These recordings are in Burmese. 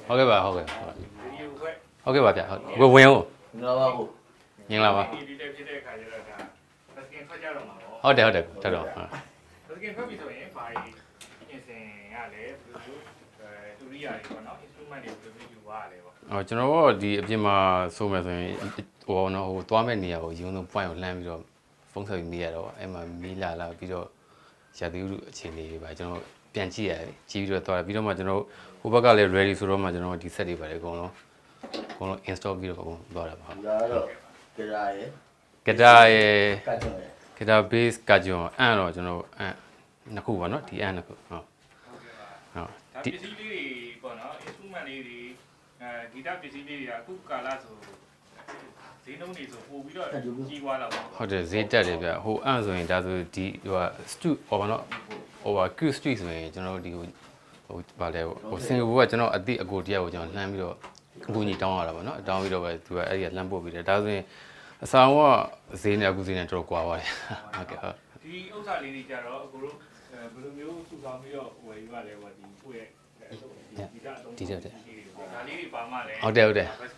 ဟုတ်ကဲ့ပါဟုတ်ကဲ့ဟုတ်ကဲ့ပါဗျဟုတ်ဝင်ဟုတ်ငါပါဟုတ်မြင်လာပါဒီတက်ဖြစ်တဲ့အခါကျတော့ဒါဘတ်စကင်ထွက်ကြတော့မှာပေါ့ဟုတ်တယ်ထပ်တော့ဘတ်စကင်ထွက်ပြီဆိုရင်ဘာကြီးပြင်ဆင်ရလဲဘယ်လိုတူရိယာတွေပေါ့နော် instrument တွေဘယ်လိုယူပါလဲပေါ့ကျွန်တော်တို့ဒီအပြင်မှာဆိုမယ်ဆိုရင်ဟိုနော်ဟိုသွားမဲ့နေရာကိုရုံးဆုံး point ကိုလှမ်းပြီးတော့ဖုန်းဆက်ပြီးမိရတော့အဲ့မှာမီးလာပြီးတော့ရာသီဥတုအခြေအနေတွေပါကျွန်တော်ပြန်ကြည့်ရတယ်ကြည့်ပြီးတော့သွားတယ်ပြီးတော့မှကျွန်တော်ဟိုဘက်ကလည်း ready ဆိုတော့မှကျွန်တော်ဒီ set တွေပါတယ်အကုန်လုံး install ပြီးတော့အကုန်သွားတာပါဟုတ်ဒါတော့ဂရာရယ်ဂတာရယ်ဂတာ base ကကြွန်အန်တော့ကျွန်တော်အန်နှစ်ခုပါเนาะဒီအန်နှစ်ခုဟုတ်ဒါပစ္စည်းလေးတွေပေါ့နော် instrument လေးတွေဂီတပစ္စည်းလေးတွေကအခုကာလဆိုဈေးနှုန်းတွေဆိုပို့ပြီးတော့ကြီးွားလာပါဟုတ်တယ်ဈေးတက်တယ်ဗျဟိုအန်ဆိုရင်ဒါဆိုဒီဟို stu ဟိုပါเนาะဟို Q street ဆိုရင်ကျွန်တော်တို့ဒီဟိုဗာလဲဟိုစင်ကာပူကကျွန်တော်အတိအကိုတယောက်ကိုကျွန်တော်လှမ်းပြီးတော့အခုညီတောင်းရတာပေါ့เนาะတောင်းပြီးတော့ပဲသူကအဲ့ဒီကလှမ်းပို့ပြီးတယ်ဒါဆိုရင်အဆောင်ကဈေးနဲ့အခုဈေးနဲ့တော်တော်ကွာပါတယ်ဟုတ်ကဲ့ဟုတ်ဒီဥစ္စာလေးတွေကြတော့အခုတို့ဘယ်လိုမျိုးစုဆောင်ပြီးတော့ဝယ်ယူရလဲပေါ့ဒီကိုယ့်ရဲ့ဒီကတော့ဒီတက်တယ်ဒါလေးတွေပါမှလည်းဟုတ်တယ်ဟုတ်တယ်ဟုတ်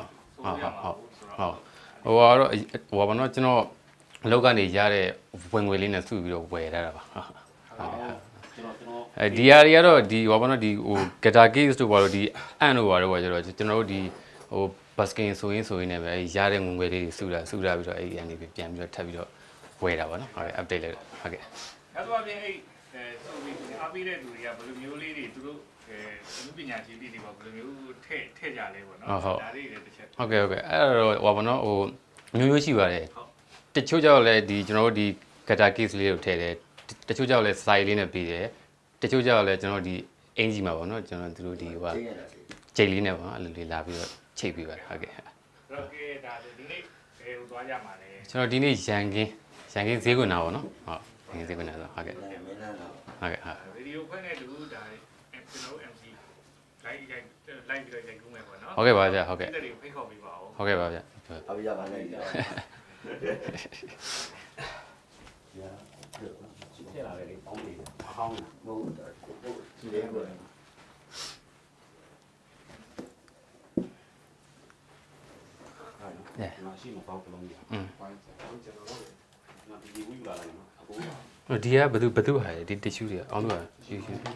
ဟိုကတော့ဟိုဘာနော်ကျွန်တော်အလုပ်ကနေရတဲ့ဝင်ငွေလေးနဲ့စုပြီးတော့ဝယ်ရတာပါဒီဟာတွေကတော့ဒီဘာနော်ဒီဟို guitar case တို့ဘာလို့ဒီအန်တို့ဘာလို့ကျတော့ကျွန်တော်တို့ဒီဟို basking ဆိုရင်နဲ့ပဲရတဲ့ငွေလေးတွေစုတာပြီးတော့အဲ့ဒီအနေနဲ့ပြန်ပြီးတော့ထပ်ပြီးတော့ဝယ်တာပါနော်ဟုတ်ကဲ့ update လိုက်ဟုတ်ကဲ့အဲ့တော့ပြင်အဲ့ဆိုပြီးအားပေးတဲ့သူတွေကဘယ်လိုမျိုးလေးတွေသူတို့လူပညာရှင်တွေပေါ့ဘယ်လိုမျိုးထည့်ကြလဲပေါ့နော်ဒါလေးတွေတစ်ချက်ဟုတ်ကဲ့အဲ့တော့ဟိုဘာနော်ဟိုမျိုးရှိပါတယ်တချို့ကြောက်လဲဒီကျွန်တော်တို့ဒီ guitar case လေးကိုထည့်တယ်တချို့ကြောက်လဲစာရီလေးနဲ့ပြီးတယ်တချို့ကြောက်လဲကျွန်တော်ဒီအင်ဂျီမှာပေါ့နော်ကျွန်တော်တို့ဒီဟိုဂျိတ်လေးနဲ့ပေါ့အဲ့လိုလေးလာပြီးတော့ချိတ်ပြီးပါတယ်ဟုတ်ကဲ့ဟုတ်ကဲ့ဒါဒီနေ့ဘယ်ဟိုသွားကြမှာလဲကျွန်တော်ဒီနေ့ရန်ကင်းဈေးကွနာပေါ့နော်ဟုတ်ဈေးကွနာဆိုဟုတ်ကဲ့ဟုတ်ကဲ့ဟုတ်ဗီဒီယိုခွင့်နဲ့တူဒါကျွန်တော် MC လိုက်ပြီးတော့ရိုက်ကူးမယ်ပေါ့နော်ဟုတ်ကဲ့ပါဗျာဟုတ်ကဲ့ဒီတွေဖိတ်ခေါ်ပေးပါဦးဟုတ်ကဲ့ပါဗျာအပြရပါလိုက်ကြာညာထည့်လာတယ်လေပေါင်းနေတယ်အဟောင်းမဟုတ်ဘူးဒီလေးကိုမရှိမပေါက်လုံးကြီးပိုင်းကျွန်တော်တို့ဒီဝီလာလိုက်နော်အခုဒီကဘသူဟာဒီ tissue တွေအောင်းတော့ယူ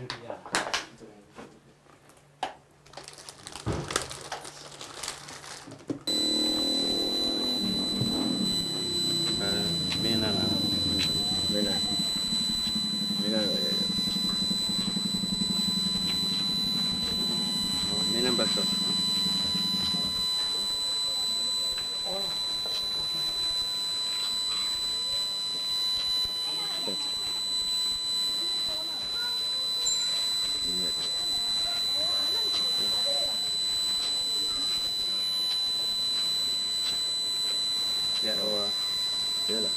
မင်းလာဘတ်တော့ရတော့ရလာ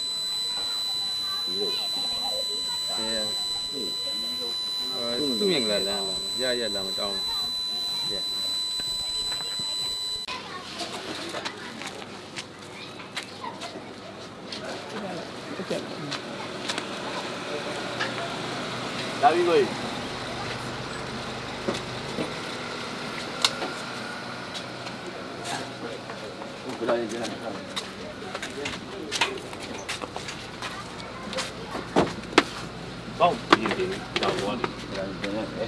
သူ့မြင်ကလာရလာမတောင်းရဒါပြီးကိုဘယ်လိုလဲကျွန်တော်ကောင်းဒီဒီတော့ဝါဒီဒါကျွန်တော်ပဲ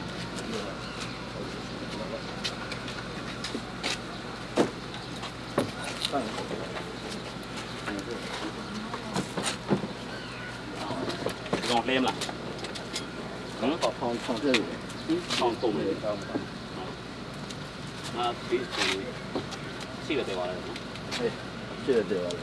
ลองเล่มล่ะขอทองเสื้อทองตุ่มเลยครับพี่สี่个对完了对四个对完了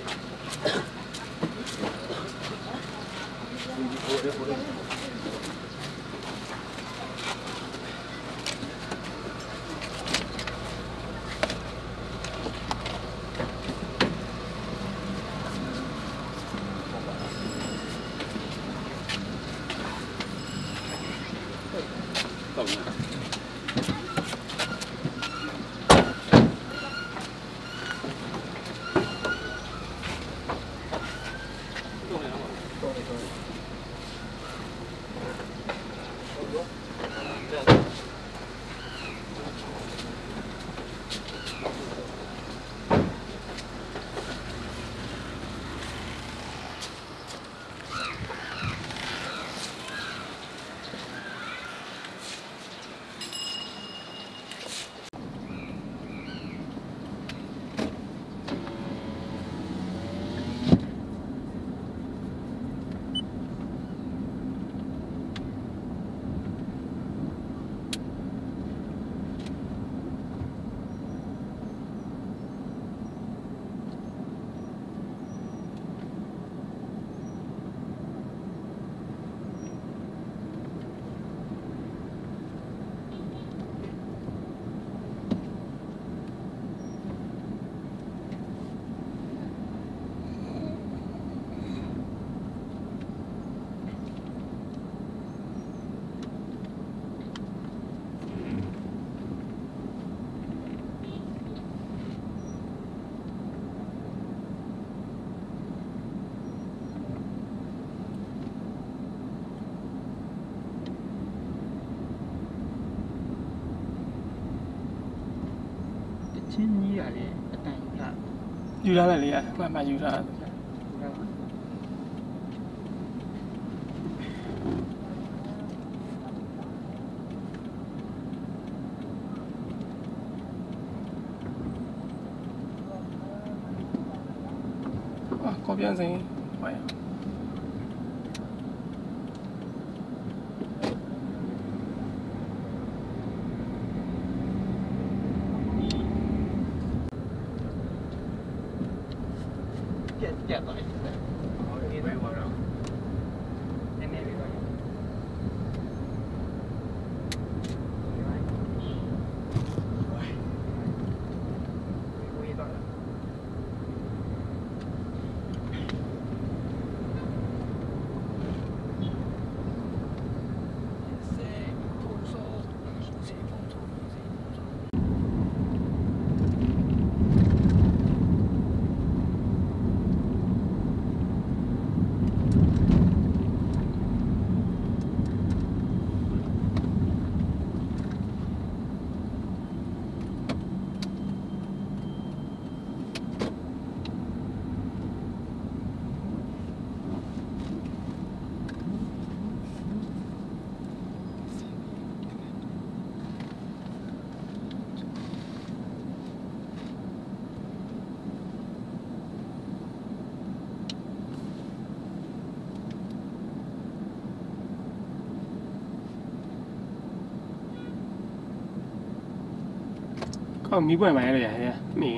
ချင်းကြီးရတယ်အတန်ယူလာယူလာလိုက်လေမှန်ယူလာကောပြန်စင်ဟိုပြတ်သွားတယ်ဟောဒီဘက်ကတော့နည်းနည်းလေးတော့မီးပွင့်ပါရဲ့ရမင်း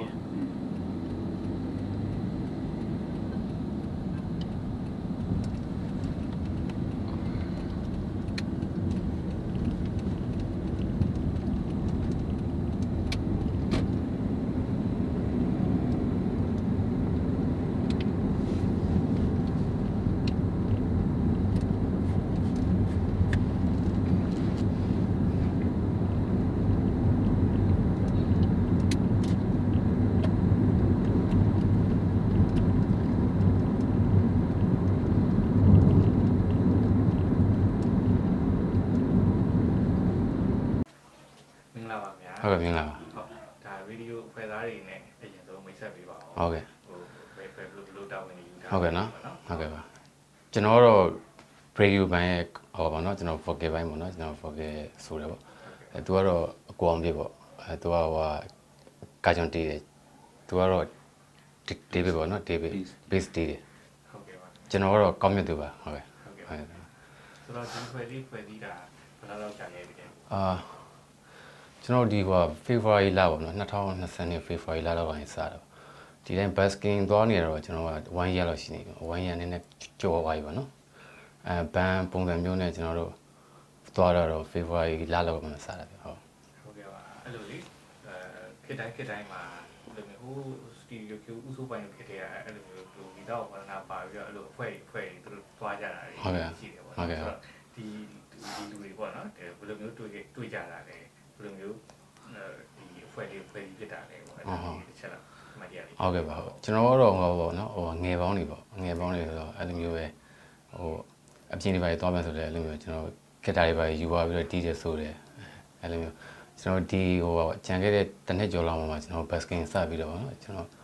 ဟုတ်ကဲ့မြင်လာပါဒါဗီဒီယိုဖွဲ့သားတွေနဲ့အရင်ဆုံးမိတ်ဆက်ပေးပါအောင်ဟုတ်ကဲ့ဟိုဘယ်လိုတာဝန်ယူထားဟုတ်ကဲ့နော်ဟုတ်ကဲ့ပါကျွန်တော်တော့ radio ဘိုင်းရဲ့ဟောပါနော်ကျွန်တော် vocal ဘိုင်းပေါ့နော်ကျွန်တော် vocal ဆိုတယ်ပေါ့သူကတော့အကွာအောင်ပြပေါ့သူကဟိုကာဂျွန်တီးတယ်သူကတော့ဒေးဗစ်ပေါ့နော်ဒေးဗစ် base တီးတယ်ဟုတ်ကဲ့ပါကျွန်တော်ကတော့ကောင်းမြတ်သူပါဟုတ်ကဲ့ဟုတ်ကဲ့ဆိုတော့ဒီဖွဲ့စည်းတာဘယ်လောက်ကြာနေပြီလဲကျွန်တော်ဒီဟို February လပေါ့နော်2020 February လလောက်ပိုင်းစတာဒီတိုင်း basking သွားနေတော့ကျွန်တော်က1 year လောက်ရှိနေပြီ1 year နည်းနည်းကြော်သွားပြီပေါ့နော်ဘန်ပုံစံမျိုးနဲ့ကျွန်တော်တို့သွားတော့ February လလောက်မှစတာဗျဟုတ်ကဲ့ပါအဲ့လိုလေခေတ်တိုင်းမှာဒီလိုမျိုးစတူဒီယိုကျူဥဆိုပိုင်းဖြစ်တဲ့အဲ့လိုမျိုးဒီဗီတော့ဘာနာပါပြီးတော့အဲ့လိုအဖွဲ့သူတို့သွားကြတာရှိတယ်ပေါ့ဟုတ်ကဲ့ဒီလူတွေပေါ့နော်ဘယ်လိုမျိုးတွေ့ကြတာလဲဘယ်လိုမျိုးဒီအဖွဲ့လေးဖြစ်တာလဲပေါ့အဲ့ဒါတစ်ချက်လောက်မှတ်ရလိမ့်ဟုတ်ကဲ့ပါဟုတ်ကျွန်တော်ကတော့ဟောပေါ့နော်ဟိုငယ်ပေါင်းတွေပေါ့ငယ်ပေါင်းတွေဆိုတော့အဲ့လိုမျိုးပဲဟိုအပြင်တွေပါသွားမယ်ဆိုလည်းအဲ့လိုမျိုးကျွန်တော်ဂက်တာတွေပါယူသွားပြီးတော့တီးတယ်ဆိုတယ်အဲ့လိုမျိုးကျွန်တော်ဒီဟိုကြံခဲ့တဲ့တစ်နှစ်ကျော်လောက်မှာကျွန်တော် basking စပြီးတော့ပေါ့နော်ကျွန်တော်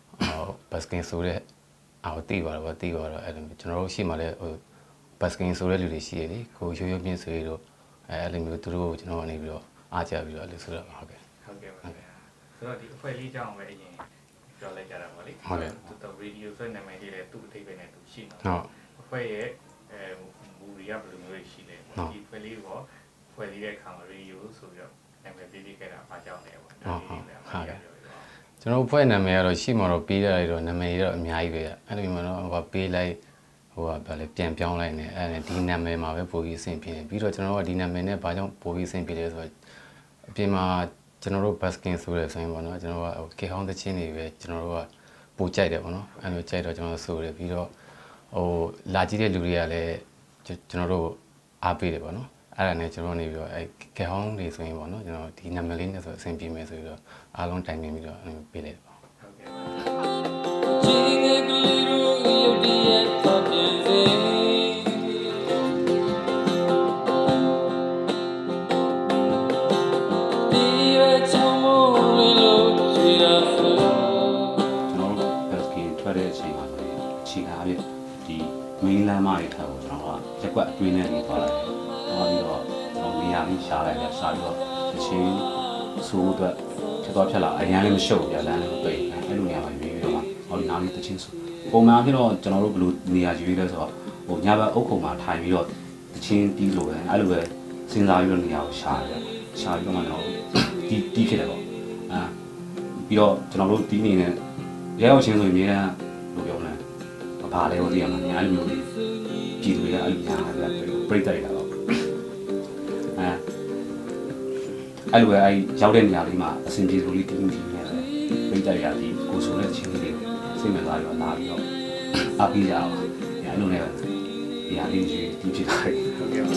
basking ဆိုတဲ့အော်တီးပါတော့တီးပါတော့အဲ့လိုမျိုးကျွန်တော်တို့ရှိမှလည်းဟို basking ဆိုတဲ့လူတွေရှိရလေကိုရိုးရိုးပြင်းဆွေးတော့အဲ့လိုမျိုးသူတို့ကိုကျွန်တော်ကနေပြီးတော့အားကြပြီးတော့အဲ့လိုဆိုတော့ဟုတ်ကဲ့ဟုတ်ကဲ့ပါဆိုတော့ဒီအဖွဲ့လေးကြောင်းပဲအရင်ပြောလိုက်ကြတာပေါ့လေဟုတ်ကဲ့သူတို့ radio ဆိုတဲ့နာမည်လေးလည်းသူ့အထိပ္ပယ်နဲ့သူရှိနေဟုတ်အဖွဲ့ရဲ့မူတွေကဘယ်လိုမျိုးရှိလဲပေါ့ဒီအဖွဲ့လေးကိုဖွဲ့လေးတဲ့အခါမှာ radio ဆိုပြီးတော့နာမည်ပေးခဲ့တာအားကြောင်းတယ်ပေါ့ဟုတ်ကျွန်တော်ဖွဲ့နာမည်ကတော့ရှိမှတော့ပေးရတယ်တော့နာမည်တော့အများကြီးပဲအဲ့လိုမျိုးတော့ဟိုပေးလိုက်ဟိုကဘာလဲပြန်ပြောင်းလိုက်နေအဲ့ဒီနာမည်မှာပဲပို့ပြီးအဆင်ပြေတယ်ပြီးတော့ကျွန်တော်ကဒီနာမည်နဲ့ဘာကြောင့်ပို့ပြီးအဆင်ပြေလဲဆိုတော့အပြင်မှာကျွန်တော်တို့ basking ဆိုရဲဆိုရင်ပေါ့နော်ကျွန်တော်ကကေဟောင်းသချင်းတွေပဲကျွန်တော်တို့ကပို့ကြိုက်တယ်ပေါ့နော်အဲ့လိုကြိုက်တော့ကျွန်တော်ဆိုရဲပြီးတော့ဟိုလာကြည့်တဲ့လူတွေကလည်းကျွန်တော်တို့အားပေးတယ်ပေါ့နော်အဲ့ဒါနဲ့ကျွန်တော်နေပြီးတော့အဲ့ကေဟောင်းတွေဆိုရင်ပေါ့နော်ကျွန်တော်ဒီနာမည်လေးနဲ့ဆိုအဆင်ပြေမယ်ဆိုပြီးတော့အားလုံးတိုင်ပင်ပြီးတော့ပေးလိုက်တယ်ပေါ့ဟုတ်ကဲ့ပါကွက်အတွင်းထဲနေသွားလိုက်တယ်သွားပြီးတော့ကျွန်တော်နေရာလေးရှားလိုက်တယ်ရှားပြီးတော့တချင်းဆိုးအတွက်ဖြစ်သွားဖြစ်လာအရင်လည်းမရှုပ်ပြလမ်းလည်းမပိတ်အဲ့လိုနေရာမှာရွေးပြီးတော့ဟောဒီနားလေးတချင်းဆိုပုံမှန်ဖြစ်တော့ကျွန်တော်တို့ဘယ်လိုနေရာရွေးလဲဆိုတော့ဟိုညဘက်အုပ်ခုံမှာထိုင်ပြီးတော့တချင်းတီးလို့ပဲအဲ့လိုပဲစဉ်းစားပြီးတော့နေရာကိုရှားတယ်ရှားပြီးတော့မှတော့တီးဖြစ်တယ်ပေါ့ပြီးတော့ကျွန်တော်တို့တီးနေတဲ့ရဲအောင်ချင်းဆိုရင်အများလို့ပြောနေဘာလဲဟိုဒီမှာအဲ့လိုမျိုးပြည်သူတွေကအဲ့လိုညာတယ်ပြိတ္တတွေတော့အဲ့လိုပဲအဲ့ရောက်တဲ့နေရာလေးမှာအဆင်ပြေလို့လေးတင်းတင်းနေတယ်ပြိတ္တရသည်ကိုဆိုတဲ့ချင်းလေးစိတ်ဝင်စားပြီးတော့လာပြီးတော့အားပေးကြအောင်အဲ့လိုနဲ့နေရာလေးကြီးဒီဖြစ်သွားတယ်ဟုတ်ကဲ့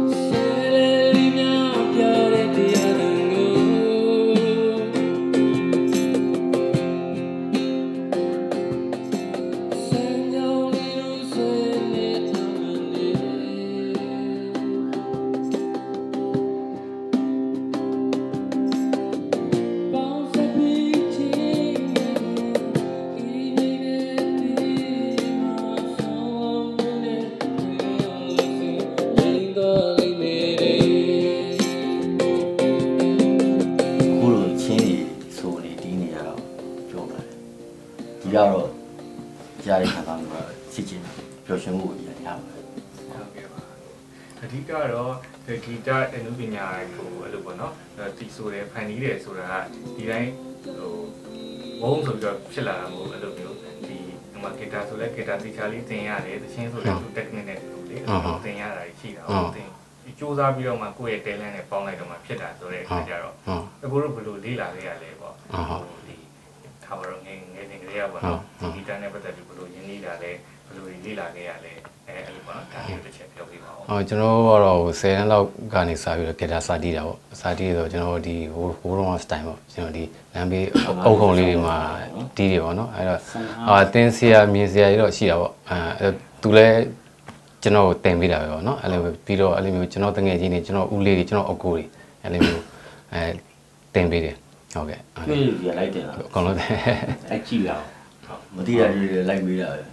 ဒီကတော့ကြားရတဲ့ခါမှစစ်ချင်းပျော်ရွှင်မှုကိုရရပါတယ်ဟုတ်ကဲ့ပါအဓိကတော့ဂီတအနုပညာကိုအဲ့လိုပေါ့နော်တီဆိုတယ်ဖန်တီးတယ်ဆိုတာကဒီတိုင်းဟိုဘုံဆိုပြီးတော့ဖြစ်လာတာမဟုတ်အဲ့လိုမျိုးဒီမှာဂီတာဆိုလဲဂီတာတီချာလေးသင်ရတယ်သချင်းဆိုလဲ technique နဲ့တူလေသင်ရတာရှိတာဟုတ်တယ်စူးစမ်းပြီးတော့မှကိုယ့်ရဲ့ talent နဲ့ပေါင်းလိုက်တော့မှဖြစ်တာဆိုတဲ့အခါကျတော့အခုတို့ဘယ်လိုလေ့လာခဲ့ရလဲပေါ့ဒီထားပါတော့ငယ်တင်ကလေးရပါတော့ဒီတန်းနဲ့ပတ်သက်ပြီးဘယ်လိုရင်းနှီးတာလဲဘယ်လိုလေ့လာခဲ့ရလဲအဲ့လိုပေါ့နော်ဒါမျိုးတစ်ချက်ပြောပြပါဦးကျွန်တော်ကတော့10တန်းလောက်ကနေစပြီးတော့ဂီတာစတီးတာပေါ့စတီးဆိုကျွန်တော်ဒီဟိုတော့ style ပေါ့ကျွန်တော်ဒီလမ်းဘေးအုပ်ခုံလေးတွေမှာတီးတယ်ပေါ့နော်အဲ့တော့တင်းဆရာမြင်ဆရာတွေတော့ရှိတာပေါ့သူလည်းကျွန်တော်တင်ပေးတာပဲပေါ့နော်အဲ့လိုပြီးတော့အဲ့လိုမျိုးကျွန်တော်တငယ်ချင်းတွေကျွန်တော်ဦးလေးတွေကျွန်တော်အကိုတွေအဲ့လိုမျိုးတင်ပေးတယ်ဟုတ်ကဲ့ကျွေးရလိုက်တယ်လားအကုန်လုံးတယ်အဲ့ကြည့်ရအောင်မသိရတွေလိုက်မေးတာပဲ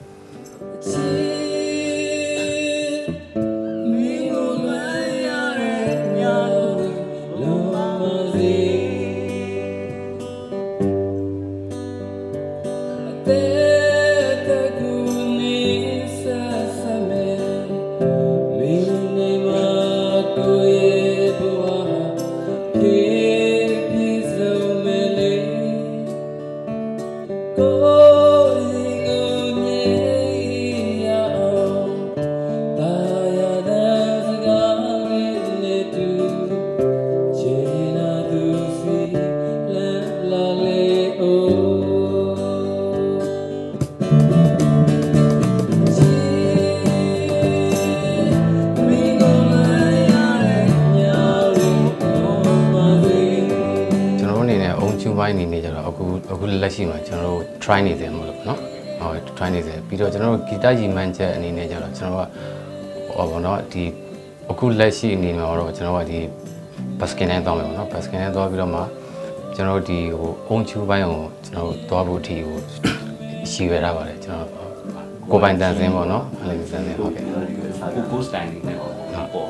ပိုင်းနေနေကြတော့အခုလက်ရှိမှာကျွန်တော်တို့ try နေတယ်မဟုတ်လို့เนาะဟုတ် try နေတယ်ပြီးတော့ကျွန်တော်တို့ဂီတရည်မှန်းချက်အနေနဲ့ကြတော့ကျွန်တော်ကဟောပေါ့เนาะဒီအခုလက်ရှိအနေနဲ့တော့ကျွန်တော်ကဒီ basket နဲ့သွားမယ်ပေါ့เนาะ basket နဲ့သွားပြီးတော့မှကျွန်တော်တို့ဒီဟိုအုံချူပိုင်းကိုကျွန်တော်တို့သွားဖို့အထိဟိုရှိရတာပါတယ်ကျွန်တော်ကိုပိုင်တန်စင်းပေါ့เนาะအဲ့လိုတန်စင်းဟုတ်ကဲ့ကို post time နေပေါ့ပေါ့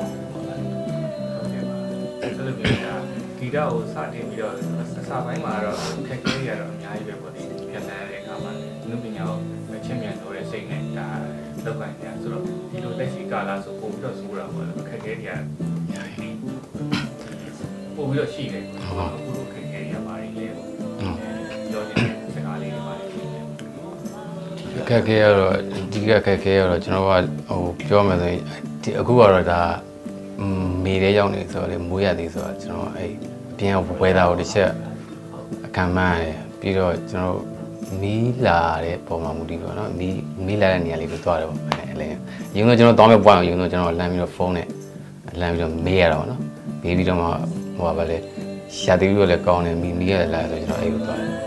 အဲ့လိုမျိုးဂီတကိုစတင်ပြီးတော့အစပိုင်းမှာတော့ခက်ခဲရတော့အများကြီးပဲပေါ့ဒီဖြတ်သန်းတဲ့အခါမှာနုပညာကိုချင်းမြန်လို့တဲ့စိတ်နဲ့ဒါလောက်ကန်ညာဆိုတော့ဒီလိုလက်ရှိကာလဆိုပုံပြီးတော့စိုးတာပေါ့ခက်ခဲတွေကပို့ပြီးတော့ရှိတယ်အခုလိုခက်ခဲရပါတယ်လေပေါ့ပြောနေတဲ့စကားလေးတွေပါတယ်ခက်ခဲရတော့ဒီကခက်ခဲရတော့ကျွန်တော်ကဟိုပြောမယ်ဆိုရင်ဒီအခုကတော့ဒါမေထဲရောက်နေဆိုတော့လေမိုးရသေးဆိုတော့ကျွန်တော်အဲ့အပြင်ကဝဲသားကိုတစ်ချက်အခမ်းမှန်းရတယ်ပြီးတော့ကျွန်တော်မီးလာတဲ့ပုံမှန်မူတည်ပေါ့နော်မီးလာတဲ့နေရာလေးကိုသွားတယ်ပေါ့အဲ့လေရုံတော့ကျွန်တော်တောင်းမဲ့ပွားအောင်ရုံတော့ကျွန်တော်လမ်းပြီးတော့ဖုန်းနဲ့လမ်းပြီးတော့မေးရတာပေါ့နော်မေးပြီးတော့မှဟိုပါလေရှာသေးပြီးတော့လည်းကောင်းတယ်မီးရလာဆိုကျွန်တော်အဲ့ကိုသွားတယ်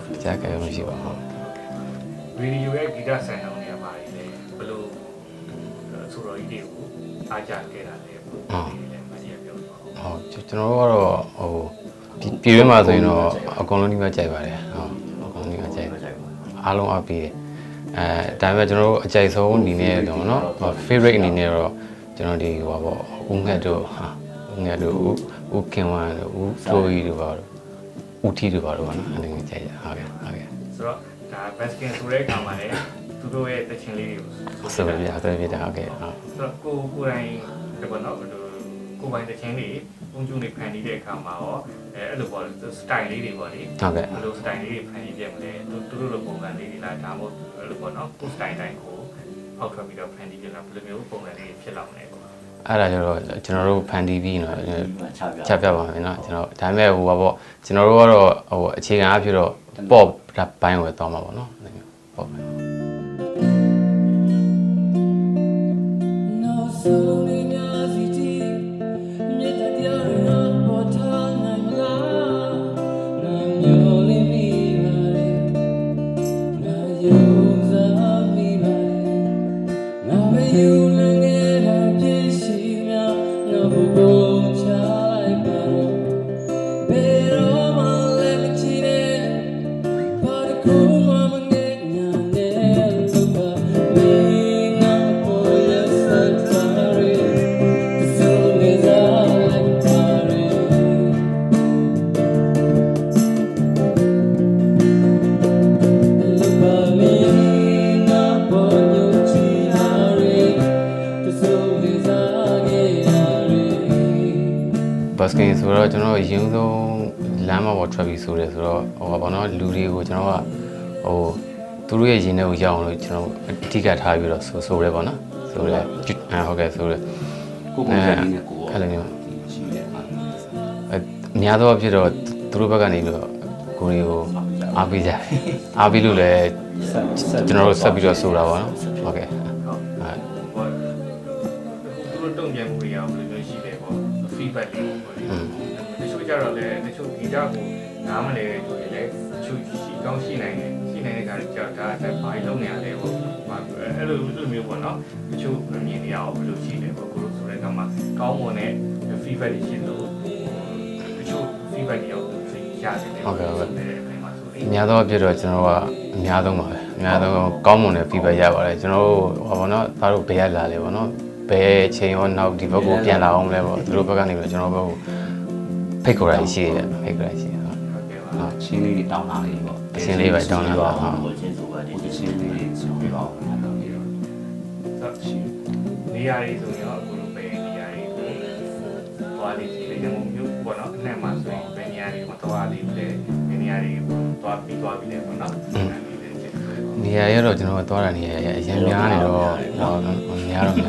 ကြားခဲ့မရှိပါဘူးရေဒီယိုရဲ့ဂီတဆန်အောင်နေရာမှာလေဘလို့ဆိုတော့ဒီတွေကိုအားကြခဲ့တာလေပေါ့ဒီလည်းမကြီးပြောပါဘူးဟုတ်ကျွန်တော်တို့ကတော့ဟိုပြည်တွင်းမှာဆိုရင်တော့အကုန်လုံးဒီမှာကြိုက်ပါတယ်ဟုတ်အကုန်လုံးဒီမှာကြိုက်အားလုံးအပြီးဒါပေမဲ့ကျွန်တော်တို့အကြိုက်ဆုံးအနေနဲ့တော့เนาะ favorite အနေနဲ့တော့ကျွန်တော်ဒီဟိုပါပေါ့ဦးငှက်တို့ဦးငှက်တို့ဦးခင်ဝမ်းတို့ဦးတိုးကြီးတို့ပါတော့ဦးထီတို့ပါတော့နော်အနေနဲ့ကြိုက်ရဟုတ်ကဲ့ဆိုတော့ဒါ basket ဆိုတဲ့အခါမှာလည်းသူတို့ရဲ့တခြင်းလေးတွေကိုဆိုပြတာဟုတ်ကဲ့ဟုတ်ဆိုတော့ကိုယ်တိုင်ဒီပေါ့နော်ကိုယ်ပိုင်တခြင်းလေးပုံကျူးနေဖန်တီးတဲ့အခါမှာရောအဲ့လိုပေါ့စတိုင်လေးတွေပေါ့လေဟုတ်ကဲ့ဘယ်လိုစတိုင်လေးတွေဖန်တီးပြမလဲသူတို့လိုပုံစံလေးတွေလားဒါမှမဟုတ်အဲ့လိုပေါ့နော်ကိုစတိုင်တိုင်းကိုဖောက်ထွက်ပြီးတော့ဖန်တီးပြလားဘယ်လိုမျိုးပုံစံလေးဖြစ်လောက်လဲပေါ့အဲ့ဒါကျတော့ကျွန်တော်တို့ဖန်တီးပြီးတော့ချပြပါမယ်နော်ကျွန်တော်ဒါပေမဲ့ဟိုပါပေါ့ကျွန်တော်တို့ကတော့ဟိုအခြေခံအဖြစ်တော့ပေါ့ဘိုင်းဝယ်သွားမှာပေါ့နော်ပေါ့basket ဆိုတော့ကျွန်တော်အရင်ဆုံးလမ်းမှာပေါ်ထွက်ပြီးဆိုတယ်ဆိုတော့ဟိုပါဘောနော်လူတွေကိုကျွန်တော်ကဟိုသူတို့ရဲ့ရင်ထဲကိုရောက်အောင်လို့ကျွန်တော်အဓိကထားပြီးတော့ဆိုရဲပေါ့နော်ဆိုရဲဟုတ်ကဲ့ဆိုရဲကိုပုံစံလေးနဲ့ကိုအဲ့လိုမျိုးရှိတယ်အများသောဖြစ်တော့သူတို့ဘက်ကနေပြီးတော့ကိုရီကိုအားပေးကြတယ်အားပေးလို့လည်းကျွန်တော်တို့ဆက်ပြီးတော့ဆိုတာပေါ့နော်ဟုတ်ကဲ့သူတို့တုံ့ပြန်မှုတွေရောဘယ်လိုရှိလဲပေါ့ feedback လေးပေါ့လေတချို့ကြတော့လည်းတချို့ဂီတကိုနားမလဲဆိုရင်လည်းတချို့ရှိကောင်းရှိနိုင်တယ်တဲ့ခါကျတော့ဒါတက်ဘာလုံးနေရလဲပေါ့အဲ့လိုမျိုးပေါ့နော်တချို့မြင်နေရအောင်ဘယ်လိုရှိလဲပေါ့ကိုလိုဆိုတဲ့အခါမှာကောင်းမွန်တဲ့ feedback တွေရှိလို့တချို့ feedback တွေရောရတယ်ဟုတ်ကဲ့အများသောဖြစ်တော့ကျွန်တော်ကအများဆုံးပါပဲအများဆုံးကောင်းမွန်တဲ့ feedback ရပါတယ်ကျွန်တော်တို့ဟောပေါ့နော်သားတို့ဘယ်ရလာလဲပေါ့နော်ဘယ်ချိန်ရောနောက်ဒီဘက်ကိုပြန်လာအောင်လဲပေါ့သူတို့ဘက်ကနေပြီးကျွန်တော်ဘက်ကိုဖိတ်ခေါ်ရရှိတယ်ဖိတ်ခေါ်ရရှိတယ်ဟုတ်ကဲ့ပါချင်းလေးတောင်းလာလေးပေါ့ချင်းလေးပဲတောင်းလာပါဟုတ်ချင်းဆိုပါဒီချင်းလေးဆိုပြီးတော့တော့ပြီးတော့နေရာလေးဆိုရင်အခုလိုပဲနေရာလေးကိုသွားလေးကြည့်လိုက်တယ်မျိုးပေါ့နော်အဲ့မှာဆိုရင်ဘယ်နေရာလေးမှာသွားလေးလဲဘယ်နေရာလေးကိုသွားပြီးလဲပေါ့နော်နေရာရတော့ကျွန်တော်သွားတာနေရာအရင်များနေတော့များတယ်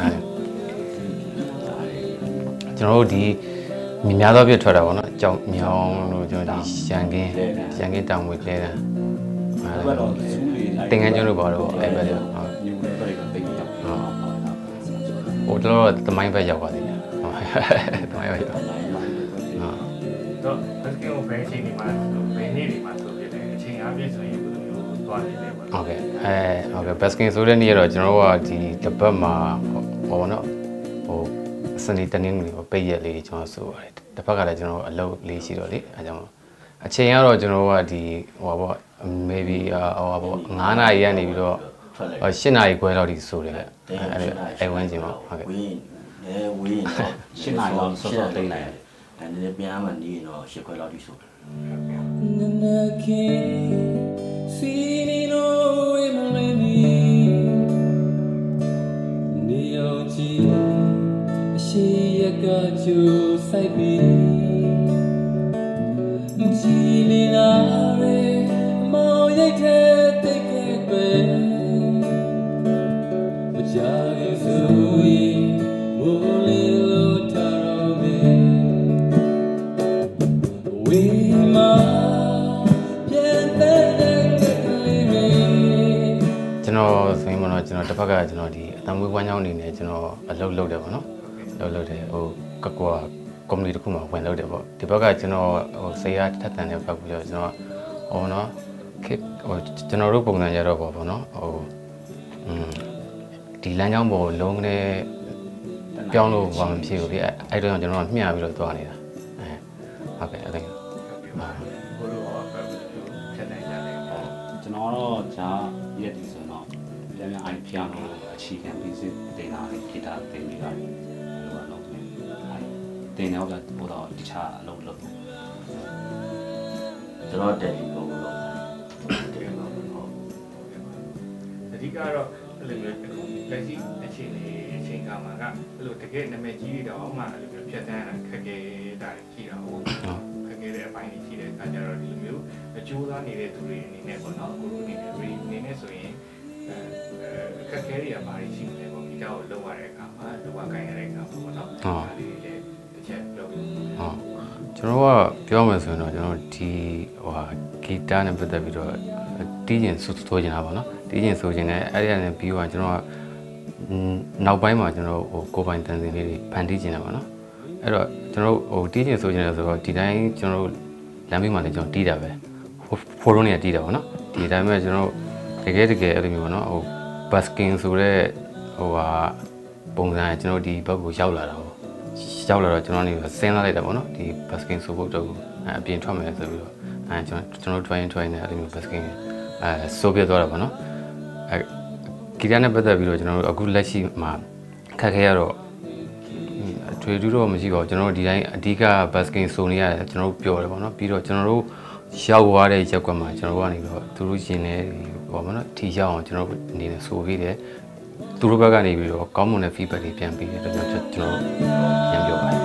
ကျွန်တော်တို့ဒီများသောပြထွက်တာပေါ့နော်ကြောက်မြောင်းလို့ကျွန်တော်ဒီရန်ကင်းတောင်ဝေလဲတာအဲ့တော့တင်ငန်းကျွန်းလို့ပါတော့အဲ့ဘက်ဟုတ်ညူတွေတော့တိတ်ရောက်ဟိုတော့တမိုင်းဘက်ရောက်ပါသေးတယ်ဟုတ်တမိုင်းဘက်ရောက်တော့ဘတ်စကင်ကိုဘယ်ချိန်ဒီမှာဘယ်နေ့ဒီမှာဆိုပြတယ်အချိန်အားဖြင့်ဆိုရင်ဘယ်လိုမျိုးသွားနေလဲပေါ့ဟုတ်ကဲ့ဟုတ်ကဲ့ဘတ်စကင်ဆိုတဲ့နေ့ကတော့ကျွန်တော်တို့ကဒီတစ်ပတ်မှာဟောနော်ဟိုစနေတနင်္ဂနွေပိတ်ရက်လေးကျွန်တော်ဆိုပါတယ်တစ်ဖက်ကလည်းကျွန်တော်အလုပ်လေးရှိတော့လေအဲကြောင့်အချိန်ကတော့ကျွန်တော်ကဒီဟိုပါပေါ့ maybe ဟိုပါပေါ့9နာရီကနေပြီးတော့8နာရီခွဲလောက်ထိဆိုတယ်အဲဝန်းကျင်ပါဟုတ်ကဲ့ဝင်းတော့ 8နာရီလောက်ဆော့ဆော့တိတ်လိုက်တယ်နည်းပြန်မှနေတော့10ခွဲလောက်ထိဆိုတယ်ရှိရကကျူဆိုင်ပြီးကြည်လီလာရဲမောင်ရိတ်တဲ့တိတ်ခဲ့ပဲမကြခင်ဆိုရင်မိုးလေးလို့ထားတော့မယ်ဝေးမပြန်တဲ့ကလေးတွေကျွန်တော်ဆိုရင်တော့ကျွန်တော်တစ်ဖက်ကကျွန်တော်ဒီအတံမွေးဝမ်းချောင်းအနေနဲ့ကျွန်တော်အလုပ်လုပ်တယ်ပေါ့နော်လုပ်တယ်ဟိုကကွာကွန်မြူနတီတစ်ခုမှာဝင်လုပ်တယ်ပေါ့ဒီဘက်ကကျွန်တော်ဟိုဆေးရထက်တန်တဲ့ဘက်ပြီးတော့ကျွန်တော်ဟိုနော်ကျွန်တော်တို့ပုံစံကြတော့ပေါ့နော်ဟိုဒီလမ်းကြောင်းပေါ်လုံးနဲ့ပြောင်းလို့ဘာမှဖြစ်ဘူးလေအဲ့တော့ကျွန်တော်ကမျှပြီးတော့သွားနေတာဟုတ်ကဲ့အဲ့ဒါဘိုးတို့ရောဖြတ်နိုင်ကြတယ်ကျွန်တော်တော့ဂျာရက်ဒီဆိုတော့ပြန်ပြန်အိုင်ဖျားလို့အခြေခံပြီးစစ်တင်တာလေးဂီတာတင်ပြီးတော့လို့တော့တင်နေတော့ဟိုတော့တခြားအလုပ်လုပ်ကျွန်တော်တက်ပြီးပုံလို့အဓိကတော့အဲ့လိုမျိုးအခုလက်ရှိအချိန်ကမှာကအဲ့လိုတကယ်နာမည်ကြီးတော့မှအဲ့လိုမျိုးဖြတ်တန်းတာခက်ခဲတာရှိတာဟုတ်ခက်ခဲတဲ့အပိုင်းကြီးရှိတဲ့အခါကျတော့ဒီလိုမျိုးအကျိုးသားနေတဲ့သူတွေအနေနဲ့ပေါ့နော်ကိုလိုအနေနဲ့ဆိုရင်ခက်ခဲတွေကဘာတွေရှိလဲပေါ့ဒီတော့လောက်ရတဲ့အခါမှာလောက်ကိုင်းရတဲ့အခါမှာပေါ့နော်ဒါလေးလည်းတစ်ချက်ပြောပြကျွန်တော်ကပြောမယ်ဆိုရင်တော့ကျွန်တော်ဒီဂီတာနဲ့ပတ်သက်ပြီးတော့တီးကျင်ဆိုချင်တာပေါ့နော်တီးကျင်ဆိုချင်တယ်အဲ့ဒီကနေပြီးတော့ကျွန်တော်ကနောက်ပိုင်းမှာကျွန်တော်ကိုပိုင်တန်စင်လေးတွေဖန်တီးကျင်တယ်ပေါ့နော်အဲ့တော့ကျွန်တော်တီးကျင်ဆိုချင်တယ်ဆိုတော့ဒီတိုင်းကျွန်တော်လမ်းဘေးမှာလည်းကျွန်တော်တီးတာပဲဖိုးလုံးနေတီးတာပေါ့နော်ဒီတိုင်းမှာကျွန်တော်တကယ်အဲ့လိုမျိုးပေါ့နော်ဘတ်စကင်ဆိုတဲ့ပုံစံကျွန်တော်ဒီဘက်ကိုရောက်လာတာပေါ့ရောက်လာတော့ကျွန်တော်နေစဉ်းစားလိုက်တာပေါ့နော်ဒီဘတ်စကင်ဆိုဖို့တော့အပြင်ထွက်မယ်ဆိုပြီးတော့ကျွန်တော် train နဲ့အဲ့လိုမျိုးဘတ်စကင်ဆိုပြသွားတာပေါ့နော်ဂီတနဲ့ပတ်သက်ပြီးတော့ကျွန်တော်တို့အခုလက်ရှိမှာခက်ခဲရတော့အထွေထူးတော့မရှိပါဘူးကျွန်တော်တို့ဒီတိုင်းအဓိကဘတ်စကင်ဆိုနေရတယ်ကျွန်တော်တို့ပြောတယ်ပေါ့နော်ပြီးတော့ကျွန်တော်တို့ရောက်သွားတဲ့ရက်ကွက်မှာကျွန်တော်တို့ကနေတော့သူတို့ရှင်နေပေါ့နော်ထီရောက်အောင်ကျွန်တော်တို့အနေနဲ့ဆိုပြီးတယ်သူတို့ဘက်ကနေပြီးတော့ကောင်းမွန်တဲ့ feedback တွေပြန်ပေးတဲ့အတွက်ကျွန်တော်ပြန်ပြောပါတယ်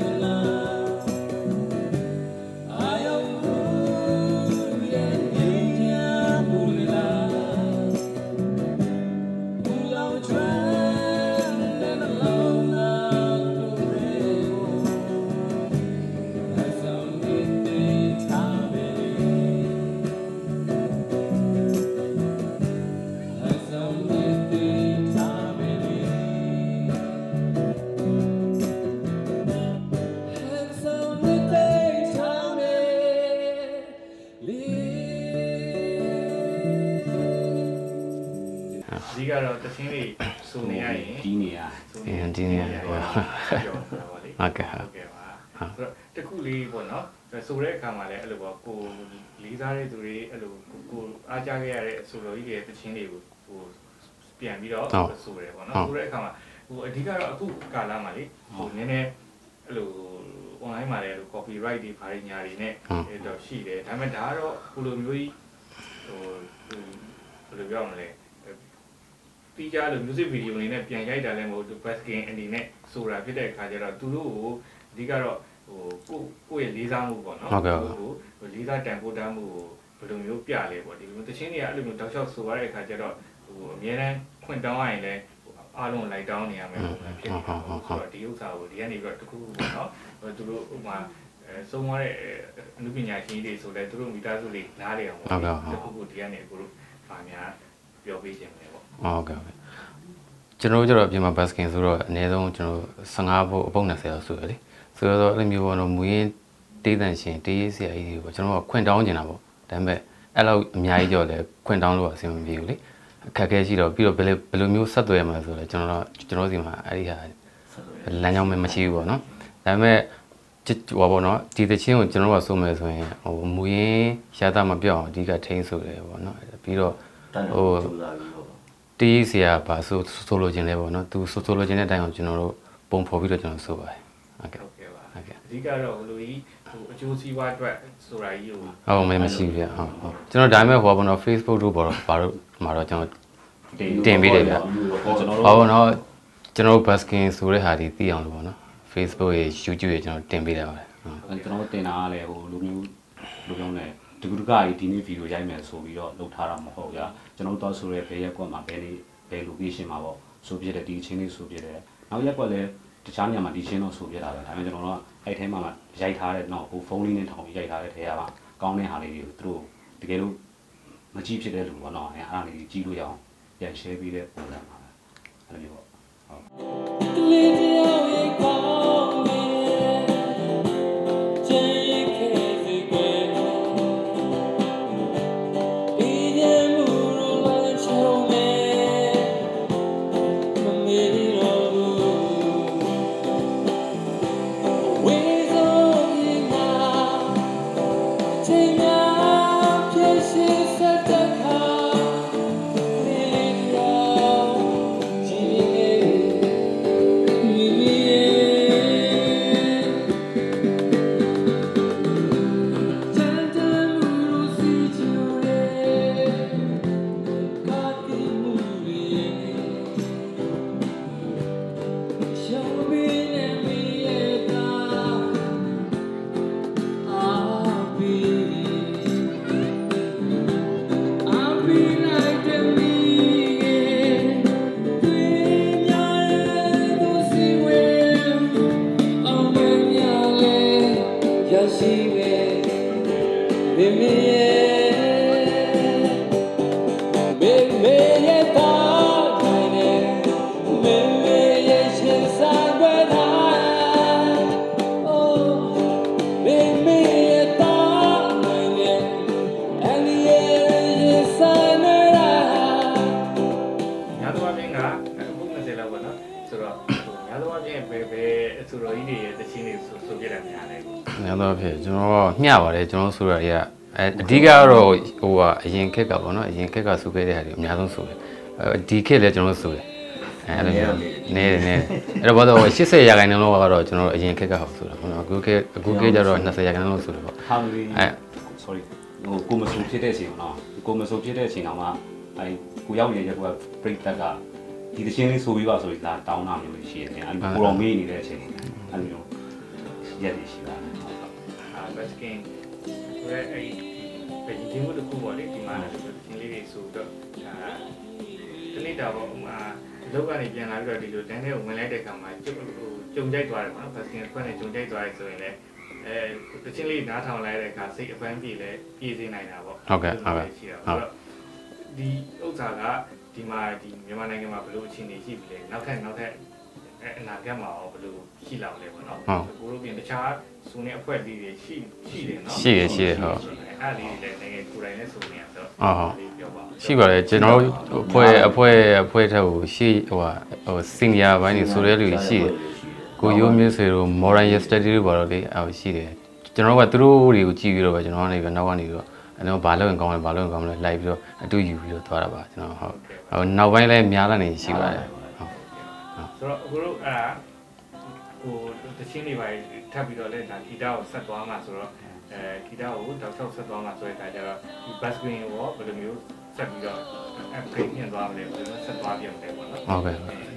ဒီကတော့တချင်းလေးစုံနေရရင်ဒီနေရဒီနေရဟုတ်ကဲ့ဟုတ်ကဲ့ပါအဲ့တော့တခုလေးပေါ့နော်ဆိုတဲ့အခါမှာလည်းအဲ့လိုပေါ့ကိုလေးစားတဲ့သူတွေအဲ့လိုကိုအားကြခဲ့ရတဲ့အဆိုတော်ကြီးတွေတချင်းလေးကိုပြန်ပြီးတော့ဆိုတယ်ပေါ့နော်ဆိုတဲ့အခါမှာအဓိကတော့အခုကာလမှာလေနည်းနည်းအဲ့လို online မှာလည်း copyright တွေဘာတွေညာတွေနဲ့အဲ့တော့ရှိတယ်ဒါပေမဲ့ဒါကတော့ကိုလိုမျိုးကြီးဘယ်လိုပြောရမလဲတီးကြလို့ music video အနေနဲ့ပြန်ရိုက်တာလည်းမဟုတ်ဘူး basking အနေနဲ့ဆိုတာဖြစ်တဲ့အခါကျတော့သူတို့ကိုအဓိကတော့ကိုယ့်ရဲ့လေးစားမှုပေါ့နော်ကိုလေးစားတန်ဖိုးထားမှုကိုဘယ်လိုမျိုးပြလဲပေါ့ဒီလိုတချင်းတွေကအဲ့လိုမျိုးတောက်လျှောက်ဆိုရတဲ့အခါကျတော့အများအားခွင့်တောင်းရရင်လည်းအားလုံးလိုက်တောင်းနေရမယ်ပုံစံဖြစ်နေတာပေါ့ဆိုတော့ဒီဥစ္စာကိုဒီကနေပြီးတော့တခုခုပေါ့နော်သူတို့ဥပမာဆုံးသွားတဲ့အမှုပညာရှင်တွေဆိုလည်းသူတို့မိသားစုတွေနားလေအောင်ပေါ့တခုခုဒီကနေအခုတို့ဗာများပြောပေးခြင်းပဲပေါ့ဟုတ်ကဲ့ကျွန်တော်တို့ကျတော့အပြင်မှာဘတ်စကင်ဆိုတော့အနည်းဆုံးကျွန်တော်15ဘုတ်အပုံ20လောက်ဆိုရလေဆိုတော့အဲ့လိုမျိုးပေါ့နော်မူရင်းတေးတန်ရှင်တေးဆရာကြီးတွေပေါ့ကျွန်တော်ကခွင့်တောင်းနေတာပေါ့ဒါပေမဲ့အဲ့လောက်အများကြီးကြော်လဲခွင့်တောင်းလို့အဆင်မပြေဘူးလေအခက်အခဲရှိတော့ပြီးတော့ဘယ်လိုမျိုးဆက်သွယ်ရမှာဆိုတော့ကျွန်တော်စီမှာအဲ့ဒီဟာလမ်းကြောင်းမရှိဘူးပေါ့နော်ဒါပေမဲ့ဟောပေါ့နော်ဒီသချင်းကိုကျွန်တော်ကဆိုမယ်ဆိုရင်မူရင်းရတာမပြောင်းအဓိကထိန်းဆိုတယ်ပေါ့နော်ပြီးတော့တီးဆရာပါဆိုလိုချင်လဲပေါ့နော်သူဆိုလိုချင်တဲ့အတိုင်းအောင်ကျွန်တော်တို့ပုံဖော်ပြီးတော့ကျွန်တော်ဆိုပါတယ်ဟုတ်ကဲ့ပါအဓိကတော့ဟိုလိုကြီးအကျိုးစီးပွားအတွက်ဆိုတာကြီးကိုဟုတ်မရှိဘူးဗျဟုတ်ကျွန်တော်ဒါပေမဲ့ဟောပေါ့နော် Facebook တို့ပေါ့ဘာလို့မှာတော့ကျွန်တော်တင်ပေးတယ်ဗျကျွန်တော်ဟောပေါ့နော်ကျွန်တော် basking ဆိုတဲ့ဟာဒီသိအောင်လို့ပေါ့နော် Facebook ရဲ့ YouTube ရဲ့ကျွန်တော်တင်ပေးတယ်ပါတယ်ကျွန်တော်တင်တာကလည်းဟိုလူမျိုးနဲ့တကူတကကြီးဒီနေ့ဗီဒီယိုရိုက်မယ်ဆိုပြီးတော့လုပ်ထားတာမဟုတ်ဗျာကျွန်တော်တော့ဆိုရဲဘယ်ရက်ကွက်မှာဘယ် location မှာပေါ့ဆိုပြတဲ့ဒီချင်းလေးဆိုပြတဲ့နောက်ရက်ကွက်လည်းတခြားနေရာမှာဒီချင်းတော့ဆိုပြတာပဲဒါပေမဲ့ကျွန်တော်တို့အဲ့ထဲမှာရိုက်ထားတဲ့နောက်ဟိုဖုန်းလေးနဲ့ထောင်ရိုက်ထားတဲ့ထဲကပါကောင်းတဲ့ဟာလေးတွေကိုသူတို့တကယ်လို့မကြည့်ဖြစ်တဲ့လူပေါ့နော်အဲ့အားလေးကြီးလို့ရအောင်ပြန် share ပေးတဲ့ပုံစံပါပဲအဲ့လိုမျိုးပေါ့ဟုတ်မျှပါတယ်ကျွန်တော်ဆိုရရအဓိကတော့ဟိုကအရင်ခက်ကပေါ့နော်အရင်ခက်ကစုခဲ့တဲ့ဟာတွေအများဆုံးစုတယ်ဒီခက်လည်းကျွန်တော်စုတယ်အဲ့လိုမျိုးနေအဲ့တော့ဘာလို့80ရာခိုင်နှုန်းလောက်ကတော့ကျွန်တော်အရင်ခက်ကဟောဆိုတာပေါ့နော်အခုခေတ်ကျတော့20ရာခိုင်နှုန်းလောက်စုတယ်ပေါ့ဟာလီ sorry ဟိုကိုမစုဖြစ်တဲ့အချိန်နော်ကိုမစုဖြစ်တဲ့အချိန်တော့မှအဲကိုရောက်နေတဲ့ကွာ break တက်ကဒီတချင်းလေးဆိုပြီးပါဆိုပြီးဒါတောင်းတာမျိုးရှိတယ်အဲ့ကိုတော်မေးနေတဲ့အချိန်အဲ့လိုမျိုးရက်နေရှိပါတယ်ဘတ်စကင်ဆိုရဲအဲ့ဒီမှုတစ်ခုပေါ့လေဒီမှာလည်းဒီလေးတွေဆိုတော့ဒီနေ့တော့လောက်ကနေပြန်လာပြီးတော့ဒီလိုတန်းထဲကိုဝင်လိုက်တဲ့ခါမှာကြုံကြိုက်သွားတယ်ပေါ့နော်ဘတ်စကင်ခွက်နဲ့ကြုံကြိုက်သွားတယ်ဆိုရင်လည်းတချင်းလေးနားထောင်လိုက်တဲ့အခါစိတ်အပန်းပြေလဲပြေးစေနိုင်တာပေါ့ဟုတ်ကဲ့ရှိတာဆိုတော့ဒီဥစ္စာကဒီမှာဒီမြန်မာနိုင်ငံမှာဘယ်လိုအခြေအနေရှိပြီလဲနောက်ထပ်အနာဂတ်မှာရောဘယ်လိုရှိလာလဲပေါ့နော်ကိုတို့ပြင်တခြားစုနေအဖွဲ့လေးတွေရှိတယ်နော်ရှိတယ်ဟုတ်အဲ့ဒီလည်းနိုင်ငံကိုယ်တိုင်လည်းစုနေရတော့ပြောပါရှိပါတယ်ကျွန်တော်အဖွဲ့ထက်ကိုရှိဟို senior ဘိုင်းနေဆိုတဲ့လူရှိတယ်ကိုရိုးမျိုးဆွေတို့ moral yesterday တို့ဘာလို့လဲရှိတယ်ကျွန်တော်ကသူတို့တွေကိုကြည့်ပြီးတော့ပဲကျွန်တော်ကနေပြီးနောက်ကနေပြီးတော့အဲ့တော့ဘာလို့ရင်ကောင်းလဲဘာလို့ရင်ကောင်းလဲလိုက်ပြီးတော့အတူယူပြီးတော့သွားတာပါကျွန်တော်ဟုတ်နောက်ပိုင်းလည်းများလာနေရှိပါတယ်ဆိုတော့အခုတို့ဟိုတချင်းတွေပါထပ်ပြီးတော့လည်းဒါဂီတကိုဆက်သွားမှာဆိုတော့ဂီတကိုတောက်ချောက်ဆက်သွားမှာဆိုတဲ့အခါကျတော့ဒီ bass green ကိုဘယ်လိုမျိုးဆက်ပြီးတော့ upgrade ပြင်သွားမလဲဘယ်လိုဆက်သွားပြမလဲပေါ့နော်ဟုတ်ကဲ့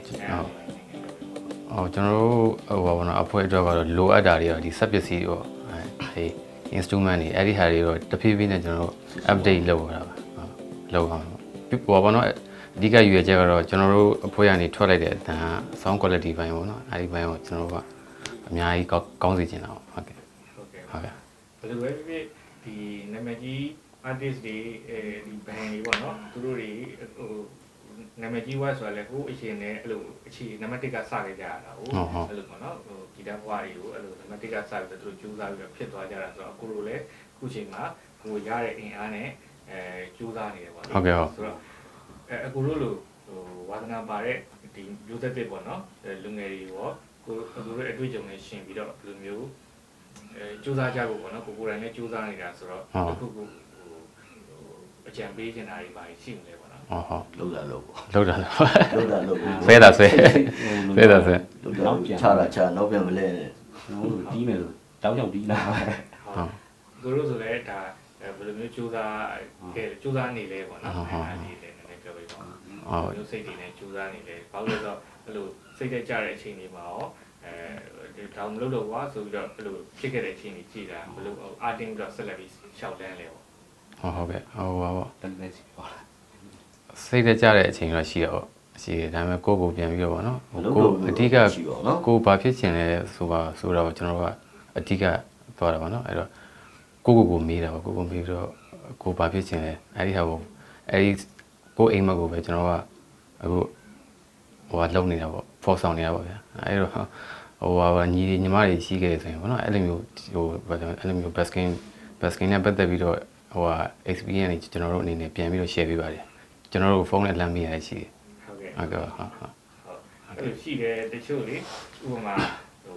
ဟုတ်ကျွန်တော်တို့ဟိုပါဘောနော်အဖွဲ့အတွက်ကတော့လိုအပ်တာတွေရောဒီစက်ပစ္စည်းရောအဲ instrument တွေအဲ့ဒီဟာတွေတော့တဖြည်းဖြည်းနဲ့ကျွန်တော်တို့ update လုပ်ရတာပါလုပ်အောင်ဟိုပါဘောနော်အဓိကရွေချက်ကတော့ကျွန်တော်တို့အဖွဲ့ကနေထွက်လိုက်တဲ့အတန် sound quality ဘိုင်းပေါ့နော်အဲဒီဘိုင်းကိုကျွန်တော်တို့ကအများကြီးကောင်းစေချင်တာဟုတ်ကဲ့ဘယ်လိုပဲဖြစ်ဒီနာမည်ကြီး artist တွေဒီ band တွေပေါ့နော်သူတို့တွေဟိုနာမည်ကြီးဝါဆိုရလဲဟိုအရှင်နဲ့အဲ့လိုအခြေနံပါတ်1ကစခဲ့ကြရတာဟုတ်အဲ့လိုပေါ့နော်ဟိုဂီတဘွားတွေကိုအဲ့လိုနံပါတ်1ကစပြီးတော့သူတို့ကြိုးစားပြီးတော့ဖြစ်သွားကြတာဆိုတော့အခုလိုလဲအခုချိန်မှာဟိုရတဲ့အင်အားနဲ့ကြိုးစားနေတယ်ပေါ့နော်ဟုတ်ကဲ့ဟုတ်ဆိုတော့အခုလိုဟိုဝါသနာပါတဲ့ဒီမျိုးသက်ပေါ့နော်လူငယ်တွေရောကိုအခုလိုအတွေ့အကြုံနဲ့ရှင်ပြီးတော့ဘယ်လိုမျိုးကြိုးစားကြဖို့ပေါ့နော်ကိုယ်တိုင်လည်းကြိုးစားနေတာဆိုတော့အခုဟိုအကြံပေးနေတာတွေပါရှိနေတယ်ပေါ့နော်လောက်တာလောက်ပေါ့ဖဲတာဆွဲလောက်ချတာချနောက်ပြန်မလဲနဲ့တီးမယ်လို့တောင်းကြောင်တီးလာကိုတို့ဆိုလဲဒါဘယ်လိုမျိုးကြိုးစားနေလဲပေါ့နော်အဲ့ဒီလည်းနည်းနည်းပြောပြပါဦးမျိုးစိတ်တွေနဲ့ကြိုးစားနေလဲဘာလို့လဲဆိုတော့အဲ့လိုစိတ်သက်ကြတဲ့အချိန်တွေမှာရောတောင်းမလို့တော့ကွာဆိုပြီးတော့အဲ့လိုဖြစ်ခဲ့တဲ့အချိန်တွေကြည်တာဘယ်လိုအာတင်းပြီးတော့ဆက်လက်ပြီးရှောက်တန်းလဲပေါ့ဟုတ်ကဲ့ဟုတ်ပါပေါ့တန်းနေစီပါစိတ်သက်ကြတဲ့အချိန်တော့ရှိရပေါ့ရှိတယ်ဒါပေမဲ့ကိုယ့်ကိုပြန်ပြီးတော့ပေါ့နော်ကိုအဓိကကိုဘာဖြစ်ချင်လဲဆိုတော့ကျွန်တော်တို့ကအဓိကသွားတာပေါ့နော်အဲ့တော့ကိုမေးတာပေါ့ကိုမေးပြီးတော့ကိုဘာဖြစ်ချင်လဲအဲ့ဒီဟာပေါ့အဲ့ဒီကိုအိမ်မက်ကိုပဲကျွန်တော်ကအခုဟိုကလုံနေတာပေါ့ဖော်ဆောင်နေတာပေါ့ဗျာအဲ့တော့ဟိုညီမတွေရှိခဲ့တယ်ဆိုရင်ပေါ့နော်အဲ့လိုမျိုးဟိုအဲ့လိုမျိုး basking နဲ့ပတ်သက်ပြီးတော့ဟို experience တွေကျွန်တော်တို့အနေနဲ့ပြန်ပြီးတော့ share ပေးပါတယ်ကျွန်တော်တို့ဖုန်းနဲ့လမ်းမေးရရှိတယ်ဟုတ်ကဲ့ဟုတ်အဲ့လိုရှိတယ်တချို့လေဥပမာဟို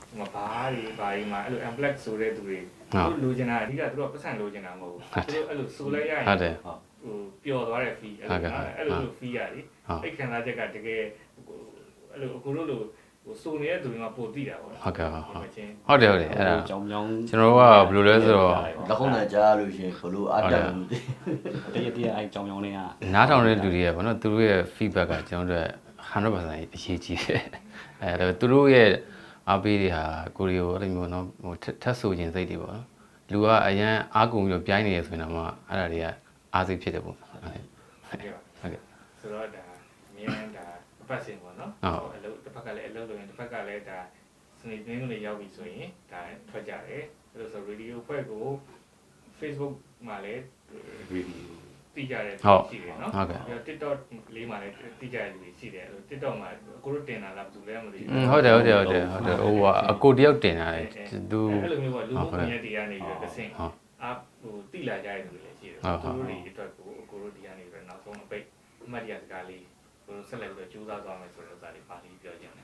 မဘာတွေဘာတွေမှာအဲ့လို amplex ဆိုတဲ့သူတွေသူလိုချင်တာအဓိကသူတို့ပတ်စံလိုချင်တာမဟုတ်ဘူးသူတို့အဲ့လိုဆိုလိုက်ရရင်ဟုတ်တယ်ဟိုပျော်သွားတဲ့ fee အဲ့လို fee ရလေအဲ့ခံစားချက်ကတကယ်အဲ့လိုအခုတို့လိုဟိုစုံနေတဲ့သူတွေကပိုသိတာပေါ့ဟုတ်ကဲ့ဟုတ်တယ်အဲ့ဒါကြောင်ကြောင်ကျွန်တော်တို့ကဘယ်လိုလဲဆိုတော့လက်ခုံးနဲ့ကြားလို့ရှိရင်ဘလို့အတက်လို့တရတရအဲ့ကြောင်ကြောင်လေးကနားထောင်တဲ့လူတွေကဗောနော်သူတို့ရဲ့ feedback ကကျွန်တော်တို့ 100% အရေးကြီးတယ်အဲ့တော့သူတို့ရဲ့အားပေးတွေဟာကိုရီကိုအဲ့လိုမျိုးနော်ဟိုထပ်ဆိုခြင်းစိတ်တွေပေါ့နော်လူကအရန်အားကုန်ပြီးတော့ပြိုင်းနေရဆိုရင်တော့မှအဲ့ဒါတွေကအားစိတ်ဖြစ်တယ်ပေါ့ဟုတ်ကဲ့ဆိုတော့ဒါမြန်ဒါပတ်စင်ပေါ့နော်အလုပ်တစ်ဖက်ကလည်းအလုပ်လုပ်ရင်တစ်ဖက်ကလည်းဒါစနေနေ့ကိုလည်းရောက်ပြီဆိုရင်ဒါထွက်ကြတယ်အဲ့လိုဆို radio ဖွဲ့ကို Facebook မှာလည်း radio တိကျတဲ့ရှိတယ်နော်ပြီးတော့ TikTok လေးမှာလည်းတိကျတဲ့လူတွေရှိတယ်အဲ့လို TikTok မှာကိုတို့တင်တာလားသူလည်းမသိဘူးဟုတ်တယ်ဟိုအကိုတယောက်တင်တာလေသူအဲ့လိုမျိုးပေါ့လူမှုကွန်ရက်တွေကနေပြီးတော့တစ်ဆင့်ဟိုတိလာကြတဲ့လူတွေလည်းရှိတယ်သူတို့တွေအတွက်ကိုတို့ဒီကနေပြီးတော့နောက်ဆုံးအပိတ်အမှတ်ရစကားလေးကိုတို့ဆက်လက်ပြီးတော့ကြိုးစားသွားမယ်ဆိုတဲ့ဥစ္စာလေးပါလေးပြောကြတယ်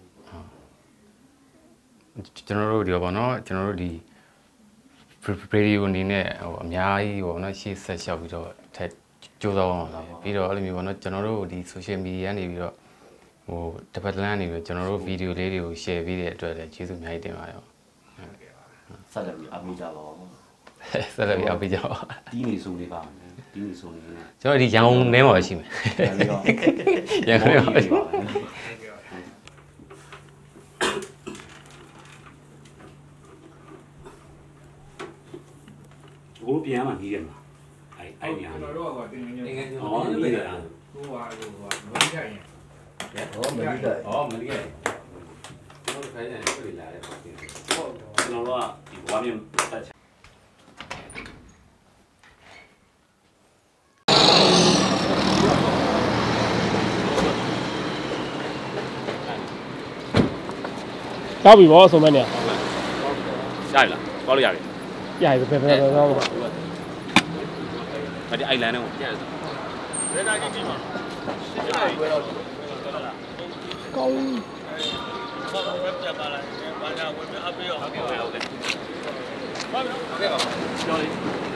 ကျွန်တော်တို့ဒီပေါ့နော်ကျွန်တော်တို့ဒီ radio အနေနဲ့ဟိုအများကြီးပေါ့နော်ရှေ့ဆက်လျှောက်ပြီးတော့ထက်ကြိုးစားအောင်ပါပြီးတော့အဲ့လိုမျိုးပေါ့နော်ကျွန်တော်တို့ဒီ social media ကနေပြီးတော့ဟိုတစ်ပတ်လမ်းနေပြီးကျွန်တော်တို့ video လေးတွေကို share ပေးတဲ့အတွက်လည်းကျေးဇူးအများကြီးတင်ပါတယ်ဟုတ်ကဲ့ပါဆက်လက်ပြီးအမိကြပါဦးဆက်လက်ပြီးအမိကြပါတီးနေစုံလေးပါမယ်တီးနေစုံလေးကျွန်တော်ဒီရန်ကုန်ထဲမှာရှိမယ်ရန်ကုန်ထဲမှာရှိပါကိုလိုပြန်မှနေတယ်မှာအဲ့ညာကျွန်တော်တို့ကတင်နေနေဟောနေတယ်ဟိုဟာမလေးရရင်ဟောမလေးကမလေးကကျွန်တော်ခိုင်းတယ်ပြေးလာတယ်ပေါ့ကျွန်တော်တို့ကဒီဘဝမြင်တက်ချတောက်ပြီဗောဆိုမဲ့နေရပြီလားကောက်လို့ရပြီရပြီပဲတော့အဲ့ဒီအိုင်လန်နဲ့ကိုပြန်ဘယ်နာကြီးဒီမှာကောင်းဘာဝက်ပြပါလားဘာသာဝင်အပေးရောဟုတ်ကဲ့ဟုတ်ကဲ့ဘာလို့ဟုတ်ကဲ့ပါကျော်လေး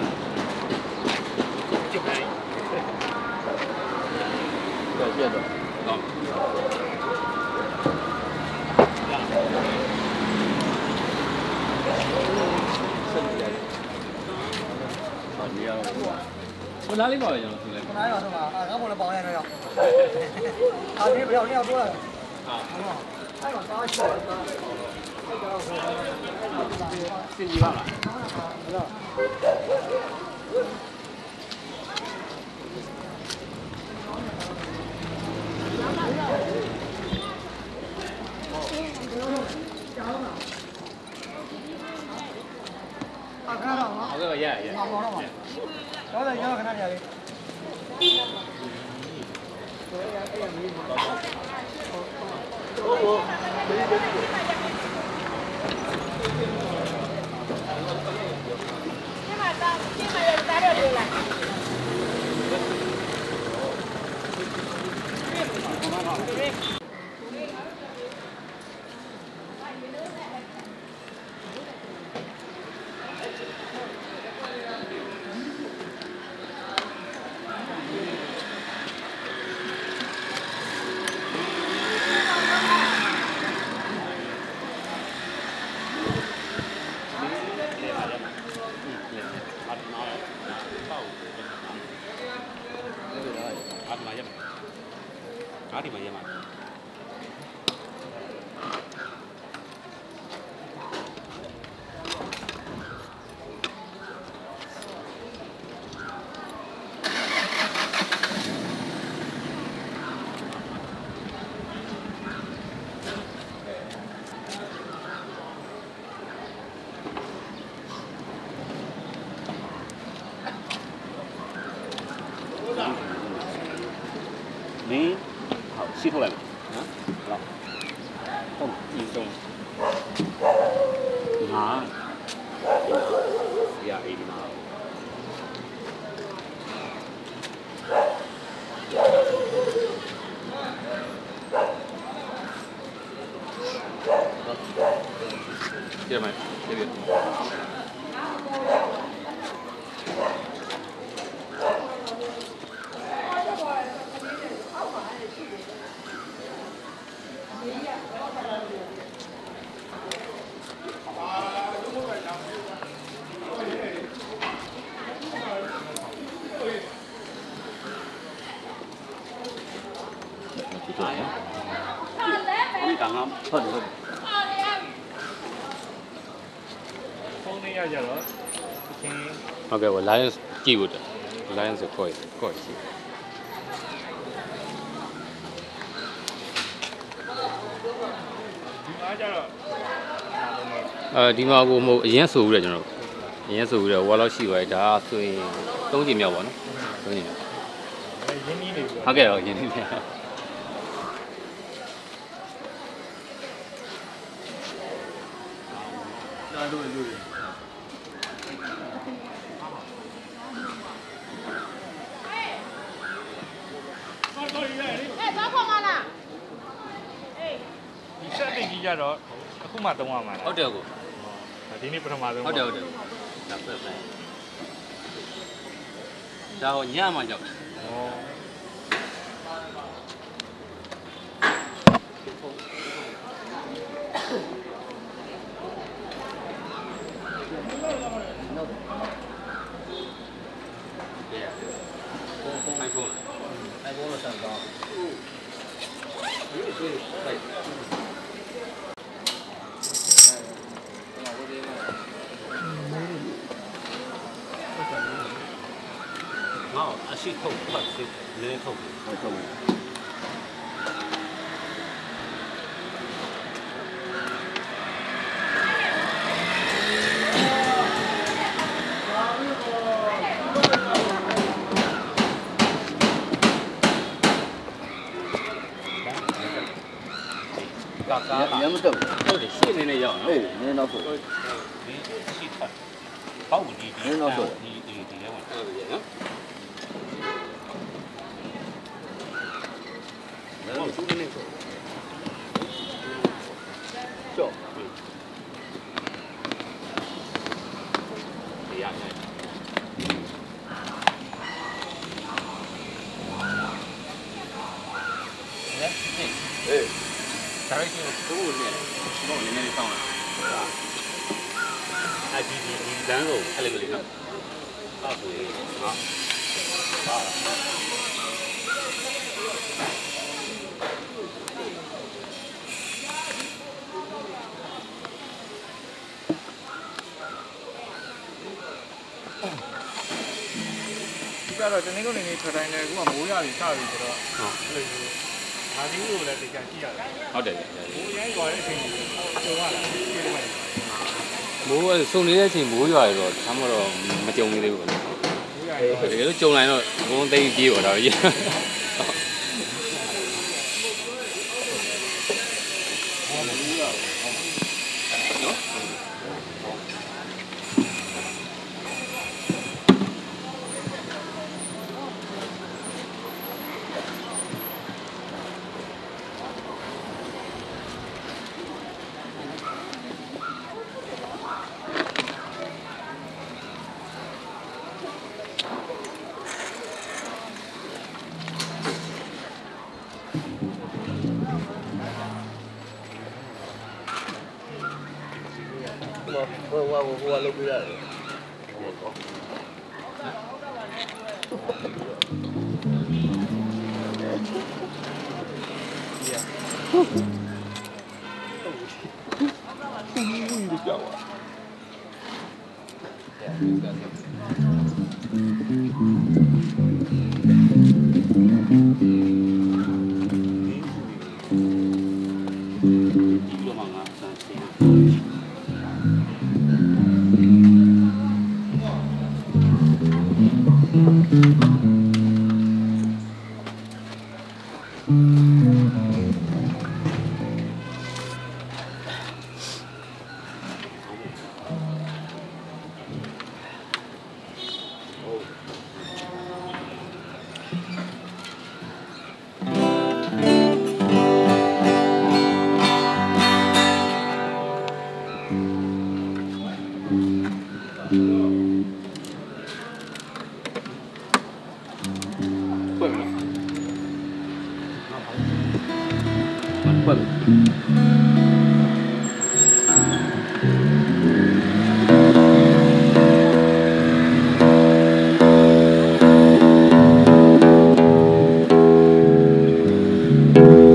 ကျုပ်တိုင်းပြတ်တော့ဟုတ်ဘယ်လားလေးပါလဲကျွန်တော်ဆိုလဲခဏရောတော့ငါဘုံလည်းပေါင်းရတော့အာဒီဘယ်ရောက်တိုးလာဟာအဲ့တော့စားချောစင်ကြီးပါလားခဏတော့ဟုတ်ကဲ့ရရတော့တယ်ကျွန်တော်ခဏနေရလေးဒီမှာရမှာ你好，吸出来了，啊，好，动，运动，拿，呀，一拿。 做呀。你刚刚好的。 ဖုန်းလေးရကြတော့သင်ဟုတ်ကဲ့ဗော Lions ကြည့်ဖို့တယ် Lions ကိုကိုယ်ရှိဒီမှာကြတော့ဒီမှာကိုမဟုတ်အရင်ဆိုဦးတယ်ကျွန်တော်အရင်ဆိုဦးတယ်ဝါလောက်ရှိပါတယ်ဒါဆိုရင်3ချိန်မြောက်ပါနော်3ချိန်မြောက်ရင်းနှီးနေပြီဟုတ်ကဲ့တော့ရင်းနှီးနေဒီဆက်တင်ကြီးကြတော့အခုမှသုံးရမှာလားဟုတ်တယ်ကိုဒီနေ့ပထမဆုံးဟုတ်တယ်ဒါပဲပဲဒါဟိုညမှကြောက် iPhone လို့ဆက်တော့ငါအရှိထုတ်ဖတ်စစ်လင်းထုတ်ဟုတ်ကဲ့ရမတော့ဟုတ်တယ်ရှင်းနေနေရောက်နော်အေးနင်းတော့ဆိုဒီရှိဖတ်ပေါ့ဒီဒီဒီလဲဝင်ဟုတ်ပြီနော်ဟုတ်သူနေနေဆိုကြောက်ဒီရတယ် ဒါရိုက်ရှင်ကိုကိုနေတယ်ဘောနည်းနည်းစောင်းလာဒီလမ်းကိုအဲ့လိုလေးနော်ဟုတ်ပြီဟာဒီကတော့တနင်္ဂနွေနေ့ထွက်တိုင်းလည်းအခုကမိုးရွာပြီးစပြီဆိုတော့အဲ့လိုဒါဒီလိုလည်းတရားကြည့်ရတယ်ဟုတ်တယ်မိုးရမ်းရွာတဲ့အချိန်ကိုကြုံရတာဒီလိုပဲမိုးစုံနေတဲ့အချိန်မိုးရွာရတော့ဒါမှတော့မကြုံသေးဘူးပေါ့နော်မိုးရွာရောတကယ်လို့ကြုံလိုက်တော့ဘုံသိပြေးပါတော့ကြီးဟိုလုပ်ပြရတယ်ဒီလိုမှငါစမ်းရှင်း Thank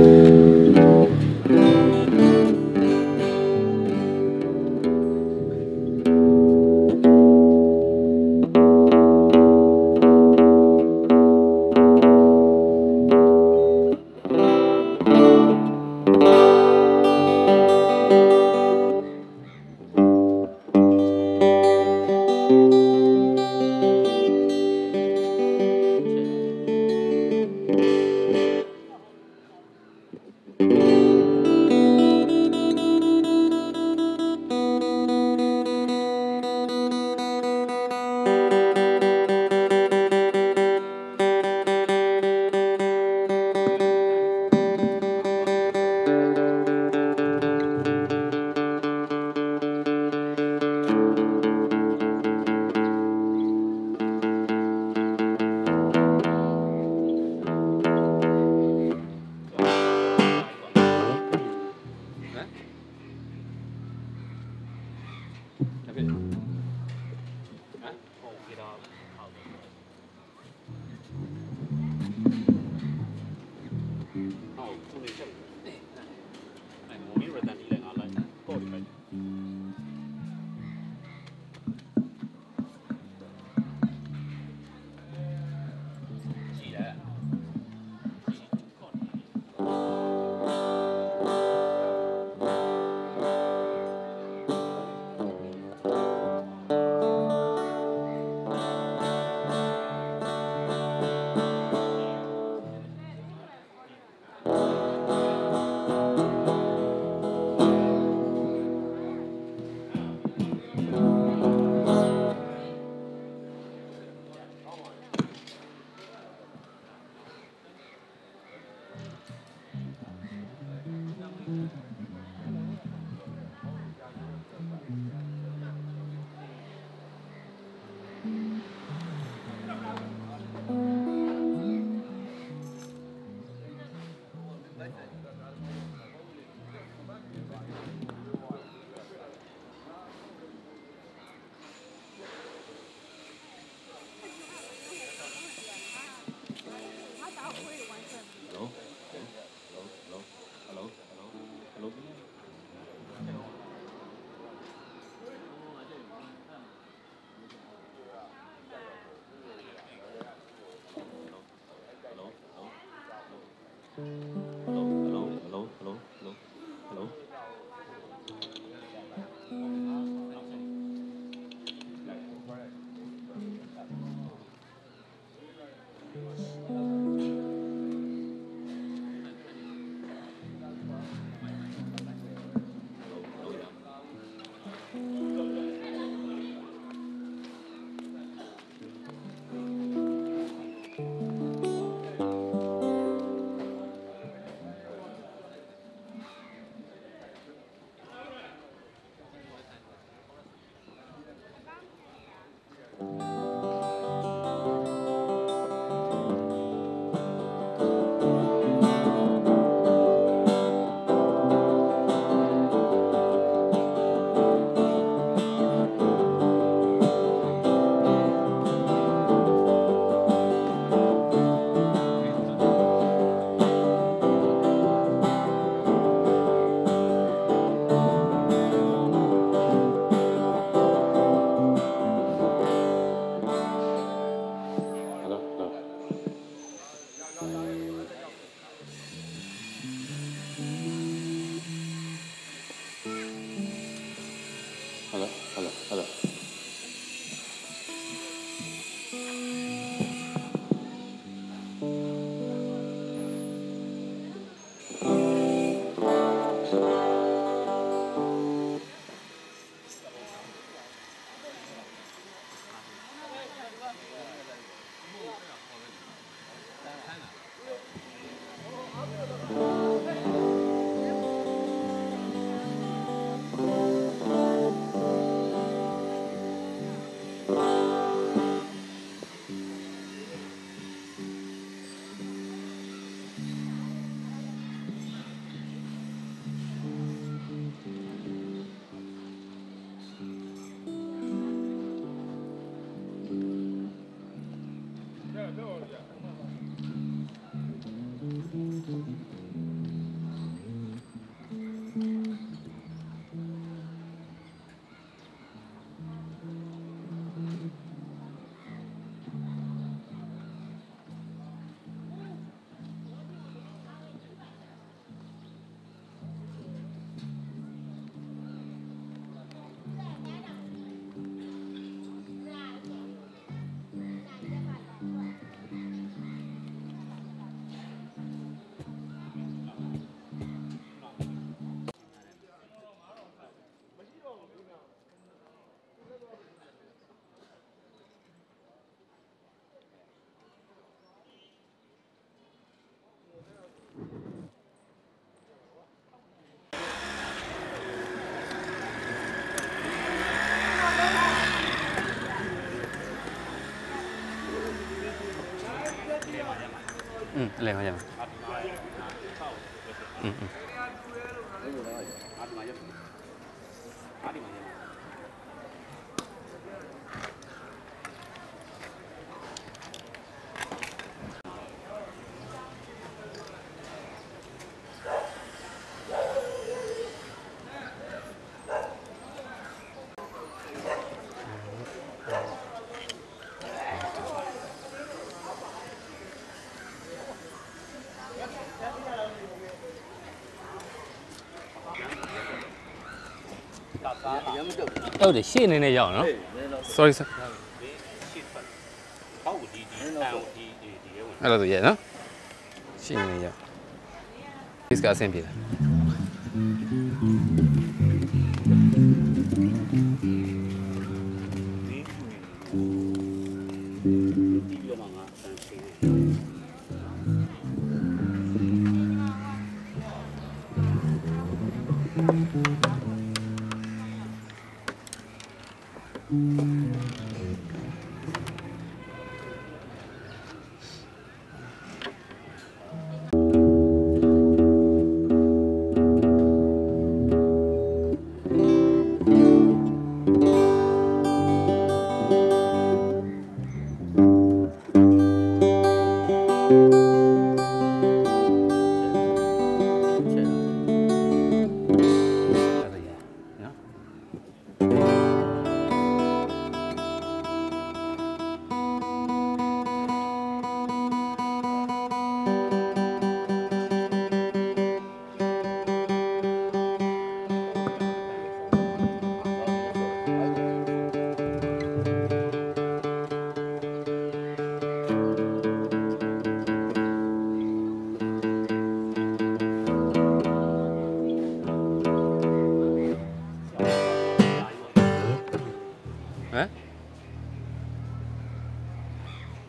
来好像。ဟုတ်တယ်ရှေ့နေနဲ့ရအောင်နော် sorry sir အဲ့လိုဆိုရနော်ရှေ့နေနဲ့ရ this ကအဆင်ပြေလားရ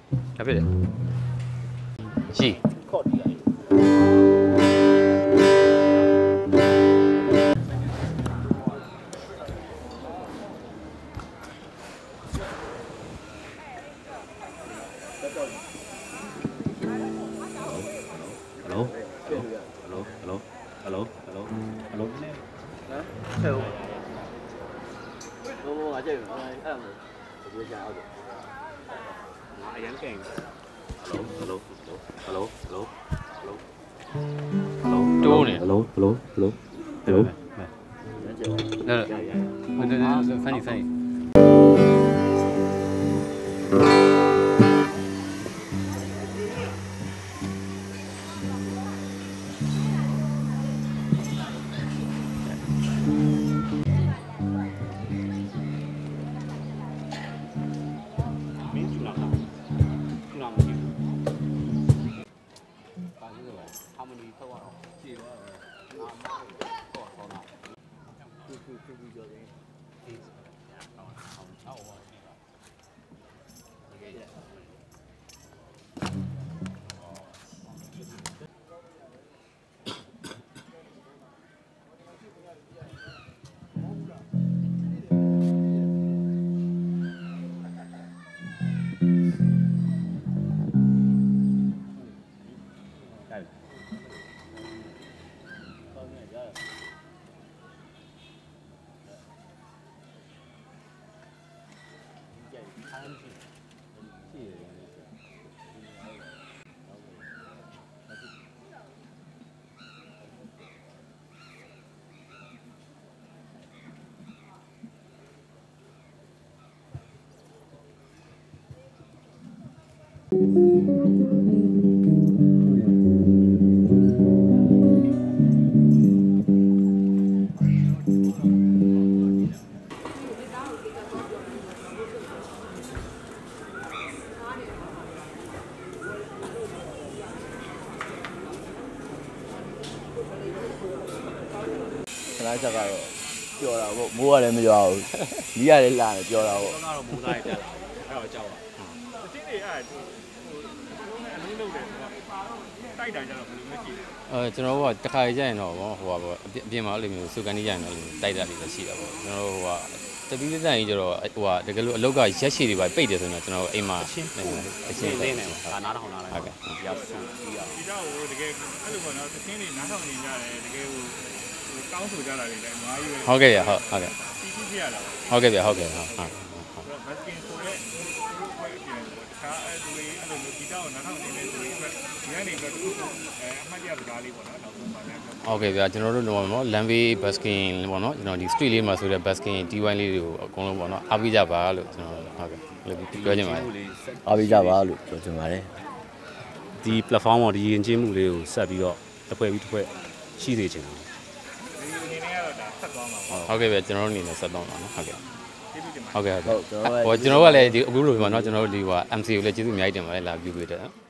ဒါဖြစ်တယ်ကြီးခေါ်တယ်တိုးနေ hello ဖန်နီခဏချက်ကတော့ပျော်တာပေါ့မိုးရတယ်မရွာဘူးမီးရတယ်လာတယ်ပျော်တာပေါ့ကတော့မိုးသားရတက်လာအဲ့တော့ကြောက်ပါအချင်းတွေအဲ့ဟိုအလုံးလုံးတယ်ဆိုတော့တိုက်တာကြတော့ဘယ်လိုမျိုးကြည့်လဲကျွန်တော်တို့ကတခါကြရင်တော့ဟိုပါပေါ့အပြင်မှာအဲ့လိုမျိုးစုကန်နေကြရင်တော့တိုက်တာတွေလည်းရှိတာပေါ့ကျွန်တော်တို့တပီးလက်တိုင်ကြီးကျတော့ဟိုတကယ်လို့အလောက်ကရက်ရှည်တွေပါပိတ်တယ်ဆိုရင်ကျွန်တော်အိမ်မှာအရှင်းလေးနေပါနားထောင်လာလိုက်ဟုတ်ကဲ့ရဆူပြီးအောင်ဒီတော့ဟိုတကယ်အဲ့လိုပေါ့နော်သင်းတွေနားထောင်နေကြတယ်တကယ်ဟိုကောင်းဆိုကြတာတွေလည်းအများကြီးပဲဟုတ်ကဲ့ဟုတ်ကဲ့တီးတီးပြရတာဟုတ်ကဲ့ဟုတ်ကဲ့ဟုတ်ဘတ်ကင်ဆိုတဲ့ဘက်ပြန်တခြားအဲ့ဒီအဲ့လိုမျိုးဒီတော့နားထောင်နေတဲ့သူတွေအတွက်ဒီကနေပြီးတော့အမှတ်ရစကားလေးပေါ့နော်နောက်ဆုံးပါမယ်ဟုတ်ကဲ့ဗျာကျွန်တော်တို့တော့လမ်းဘေးဘတ်စကင်ပေါ့နော်ကျွန်တော်ဒီ street လေးမှာဆိုတဲ့ဘတ်စကင် T1 လေးတွေကိုအကုန်လုံးပေါ့နော်အားပေးကြပါလို့ကျွန်တော်ဟုတ်ကဲ့ပြောချင်ပါတယ်အားပေးကြပါလို့ပြောချင်ပါတယ်ဒီ platform ပေါ်ဒီရင်ချင်းမှုလေးကိုဆက်ပြီးတော့တစ်ဖွဲ့ပြီးတစ်ဖွဲ့ရှိသေးချင်တယ်ဟုတ်ကဲ့ဗျကျွန်တော်တို့အနေနဲ့ဆက်တော့ပါနော်ဟုတ်ကဲ့ဟုတ်ကဲ့ကျွန်တော်ကလည်းဒီအခုလိုပါနော်ကျွန်တော်တို့ဒီMC ကိုလည်းကျေးဇူးအများကြီးတင်ပါတယ်လာပြုပေးတယ်